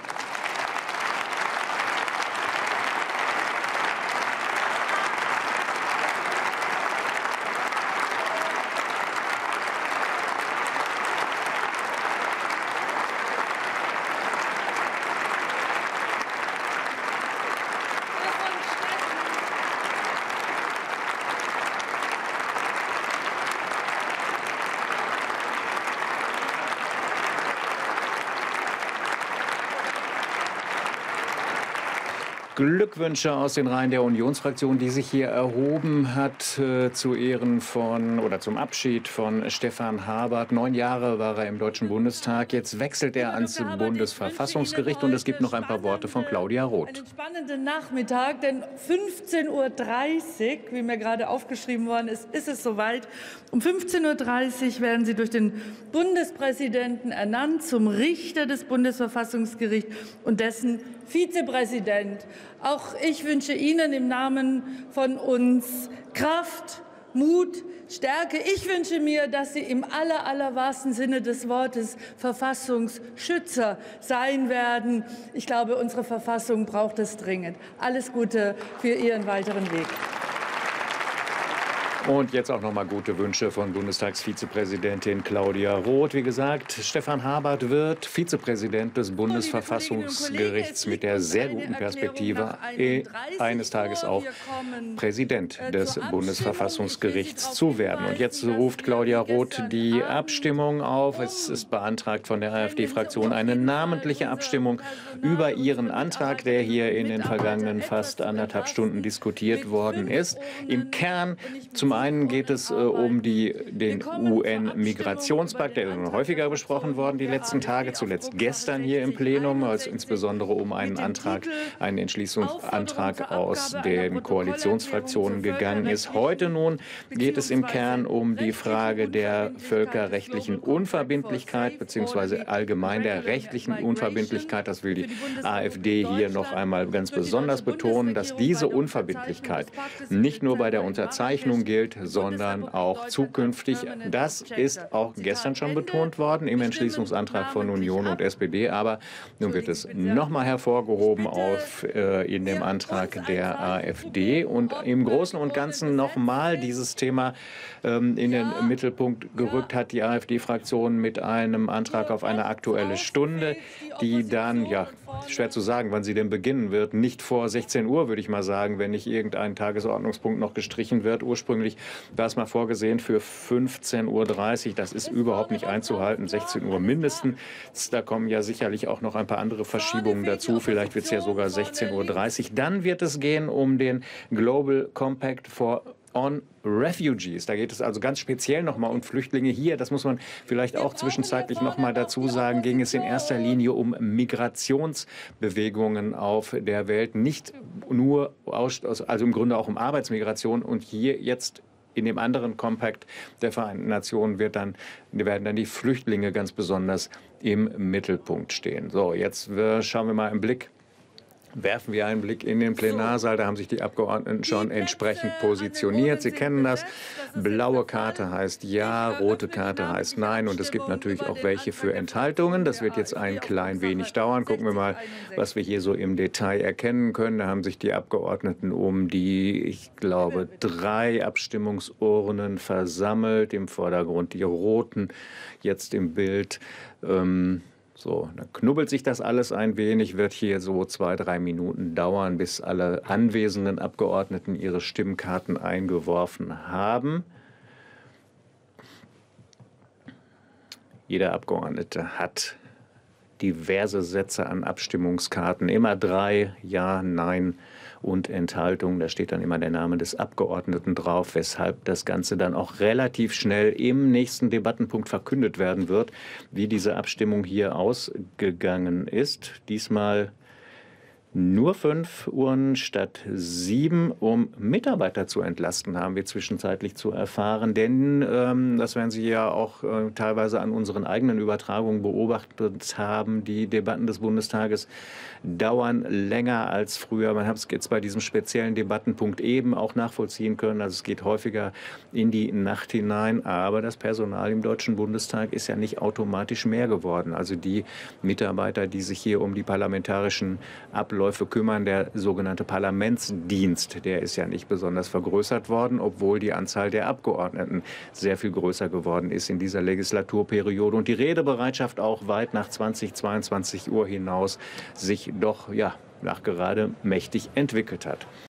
Glückwünsche aus den Reihen der Unionsfraktion, die sich hier erhoben hat äh, zu Ehren von oder zum Abschied von Stefan Habert. Neun Jahre war er im Deutschen Bundestag. Jetzt wechselt er ans Bundesverfassungsgericht und es gibt noch ein paar Worte von Claudia Roth. Einen spannenden Nachmittag, denn fünfzehn Uhr dreißig, wie mir gerade aufgeschrieben worden ist, ist es soweit. Um fünfzehn Uhr dreißig werden Sie durch den Bundespräsidenten ernannt zum Richter des Bundesverfassungsgerichts und dessen Vizepräsident. Auch ich wünsche Ihnen im Namen von uns Kraft, Mut, Stärke. Ich wünsche mir, dass Sie im aller, aller wahrsten Sinne des Wortes Verfassungsschützer sein werden. Ich glaube, unsere Verfassung braucht es dringend. Alles Gute für Ihren weiteren Weg. Und jetzt auch noch mal gute Wünsche von Bundestagsvizepräsidentin Claudia Roth. Wie gesagt, Stefan Habert wird Vizepräsident des Bundesverfassungsgerichts mit der sehr guten Perspektive, eines Tages auch Präsident des Bundesverfassungsgerichts zu werden. Und jetzt ruft Claudia Roth die Abstimmung auf. Es ist beantragt von der AfD-Fraktion eine namentliche Abstimmung über ihren Antrag, der hier in den vergangenen fast anderthalb Stunden diskutiert worden ist. Im Kern zum einen geht es äh, um die, den U N-Migrationspakt, der ist häufiger besprochen worden die letzten Tage, zuletzt gestern hier im Plenum, als insbesondere um einen Antrag, einen Entschließungsantrag aus den Koalitionsfraktionen gegangen ist. Heute nun geht es im Kern um die Frage der völkerrechtlichen Unverbindlichkeit bzw. allgemein der rechtlichen Unverbindlichkeit. Das will die AfD hier noch einmal ganz besonders betonen, dass diese Unverbindlichkeit nicht nur bei der Unterzeichnung gilt, sondern auch zukünftig. Das ist auch gestern schon betont worden im Entschließungsantrag von Union und S P D, aber nun wird es noch mal hervorgehoben auf, äh, in dem Antrag der AfD und im Großen und Ganzen noch mal dieses Thema ähm, in den Mittelpunkt gerückt hat die AfD-Fraktion mit einem Antrag auf eine Aktuelle Stunde, die dann, ja, schwer zu sagen, wann sie denn beginnen wird, nicht vor sechzehn Uhr, würde ich mal sagen, wenn nicht irgendein Tagesordnungspunkt noch gestrichen wird. Ursprünglich war es mal vorgesehen für fünfzehn Uhr dreißig. Das ist überhaupt nicht einzuhalten. sechzehn Uhr mindestens. Da kommen ja sicherlich auch noch ein paar andere Verschiebungen dazu. Vielleicht wird es ja sogar sechzehn Uhr dreißig. Dann wird es gehen um den Global Compact for on Refugees. Da geht es also ganz speziell noch mal um Flüchtlinge. Hier, das muss man vielleicht auch zwischenzeitlich noch mal dazu sagen, ging es in erster Linie um Migrationsbewegungen auf der Welt. Nicht nur, aus, also im Grunde auch um Arbeitsmigration. Und hier jetzt in dem anderen Compact der Vereinten Nationen wird dann, werden dann die Flüchtlinge ganz besonders im Mittelpunkt stehen. So, jetzt schauen wir mal im Blick. Werfen wir einen Blick in den Plenarsaal. Da haben sich die Abgeordneten schon entsprechend positioniert. Sie kennen das. Blaue Karte heißt Ja, rote Karte heißt Nein. Und es gibt natürlich auch welche für Enthaltungen. Das wird jetzt ein klein wenig dauern. Gucken wir mal, was wir hier so im Detail erkennen können. Da haben sich die Abgeordneten um die, ich glaube, drei Abstimmungsurnen versammelt. Im Vordergrund die roten, jetzt im Bild. Ähm, So, dann knubbelt sich das alles ein wenig, wird hier so zwei, drei Minuten dauern, bis alle anwesenden Abgeordneten ihre Stimmkarten eingeworfen haben. Jeder Abgeordnete hat diverse Sätze an Abstimmungskarten, immer drei, Ja, Nein und Enthaltung. Da steht dann immer der Name des Abgeordneten drauf, weshalb das Ganze dann auch relativ schnell im nächsten Debattenpunkt verkündet werden wird, wie diese Abstimmung hier ausgegangen ist. Diesmal nur fünf Uhren statt sieben, um Mitarbeiter zu entlasten, haben wir zwischenzeitlich zu erfahren. Denn, ähm, das werden Sie ja auch äh, teilweise an unseren eigenen Übertragungen beobachtet haben, die Debatten des Bundestages dauern länger als früher. Man hat es jetzt bei diesem speziellen Debattenpunkt eben auch nachvollziehen können. Also es geht häufiger in die Nacht hinein. Aber das Personal im Deutschen Bundestag ist ja nicht automatisch mehr geworden. Also die Mitarbeiter, die sich hier um die parlamentarischen Abläufe kümmern, der sogenannte Parlamentsdienst, der ist ja nicht besonders vergrößert worden, obwohl die Anzahl der Abgeordneten sehr viel größer geworden ist in dieser Legislaturperiode. Und die Redebereitschaft auch weit nach zwanzig, zweiundzwanzig Uhr hinaus sich doch ja nachgerade mächtig entwickelt hat.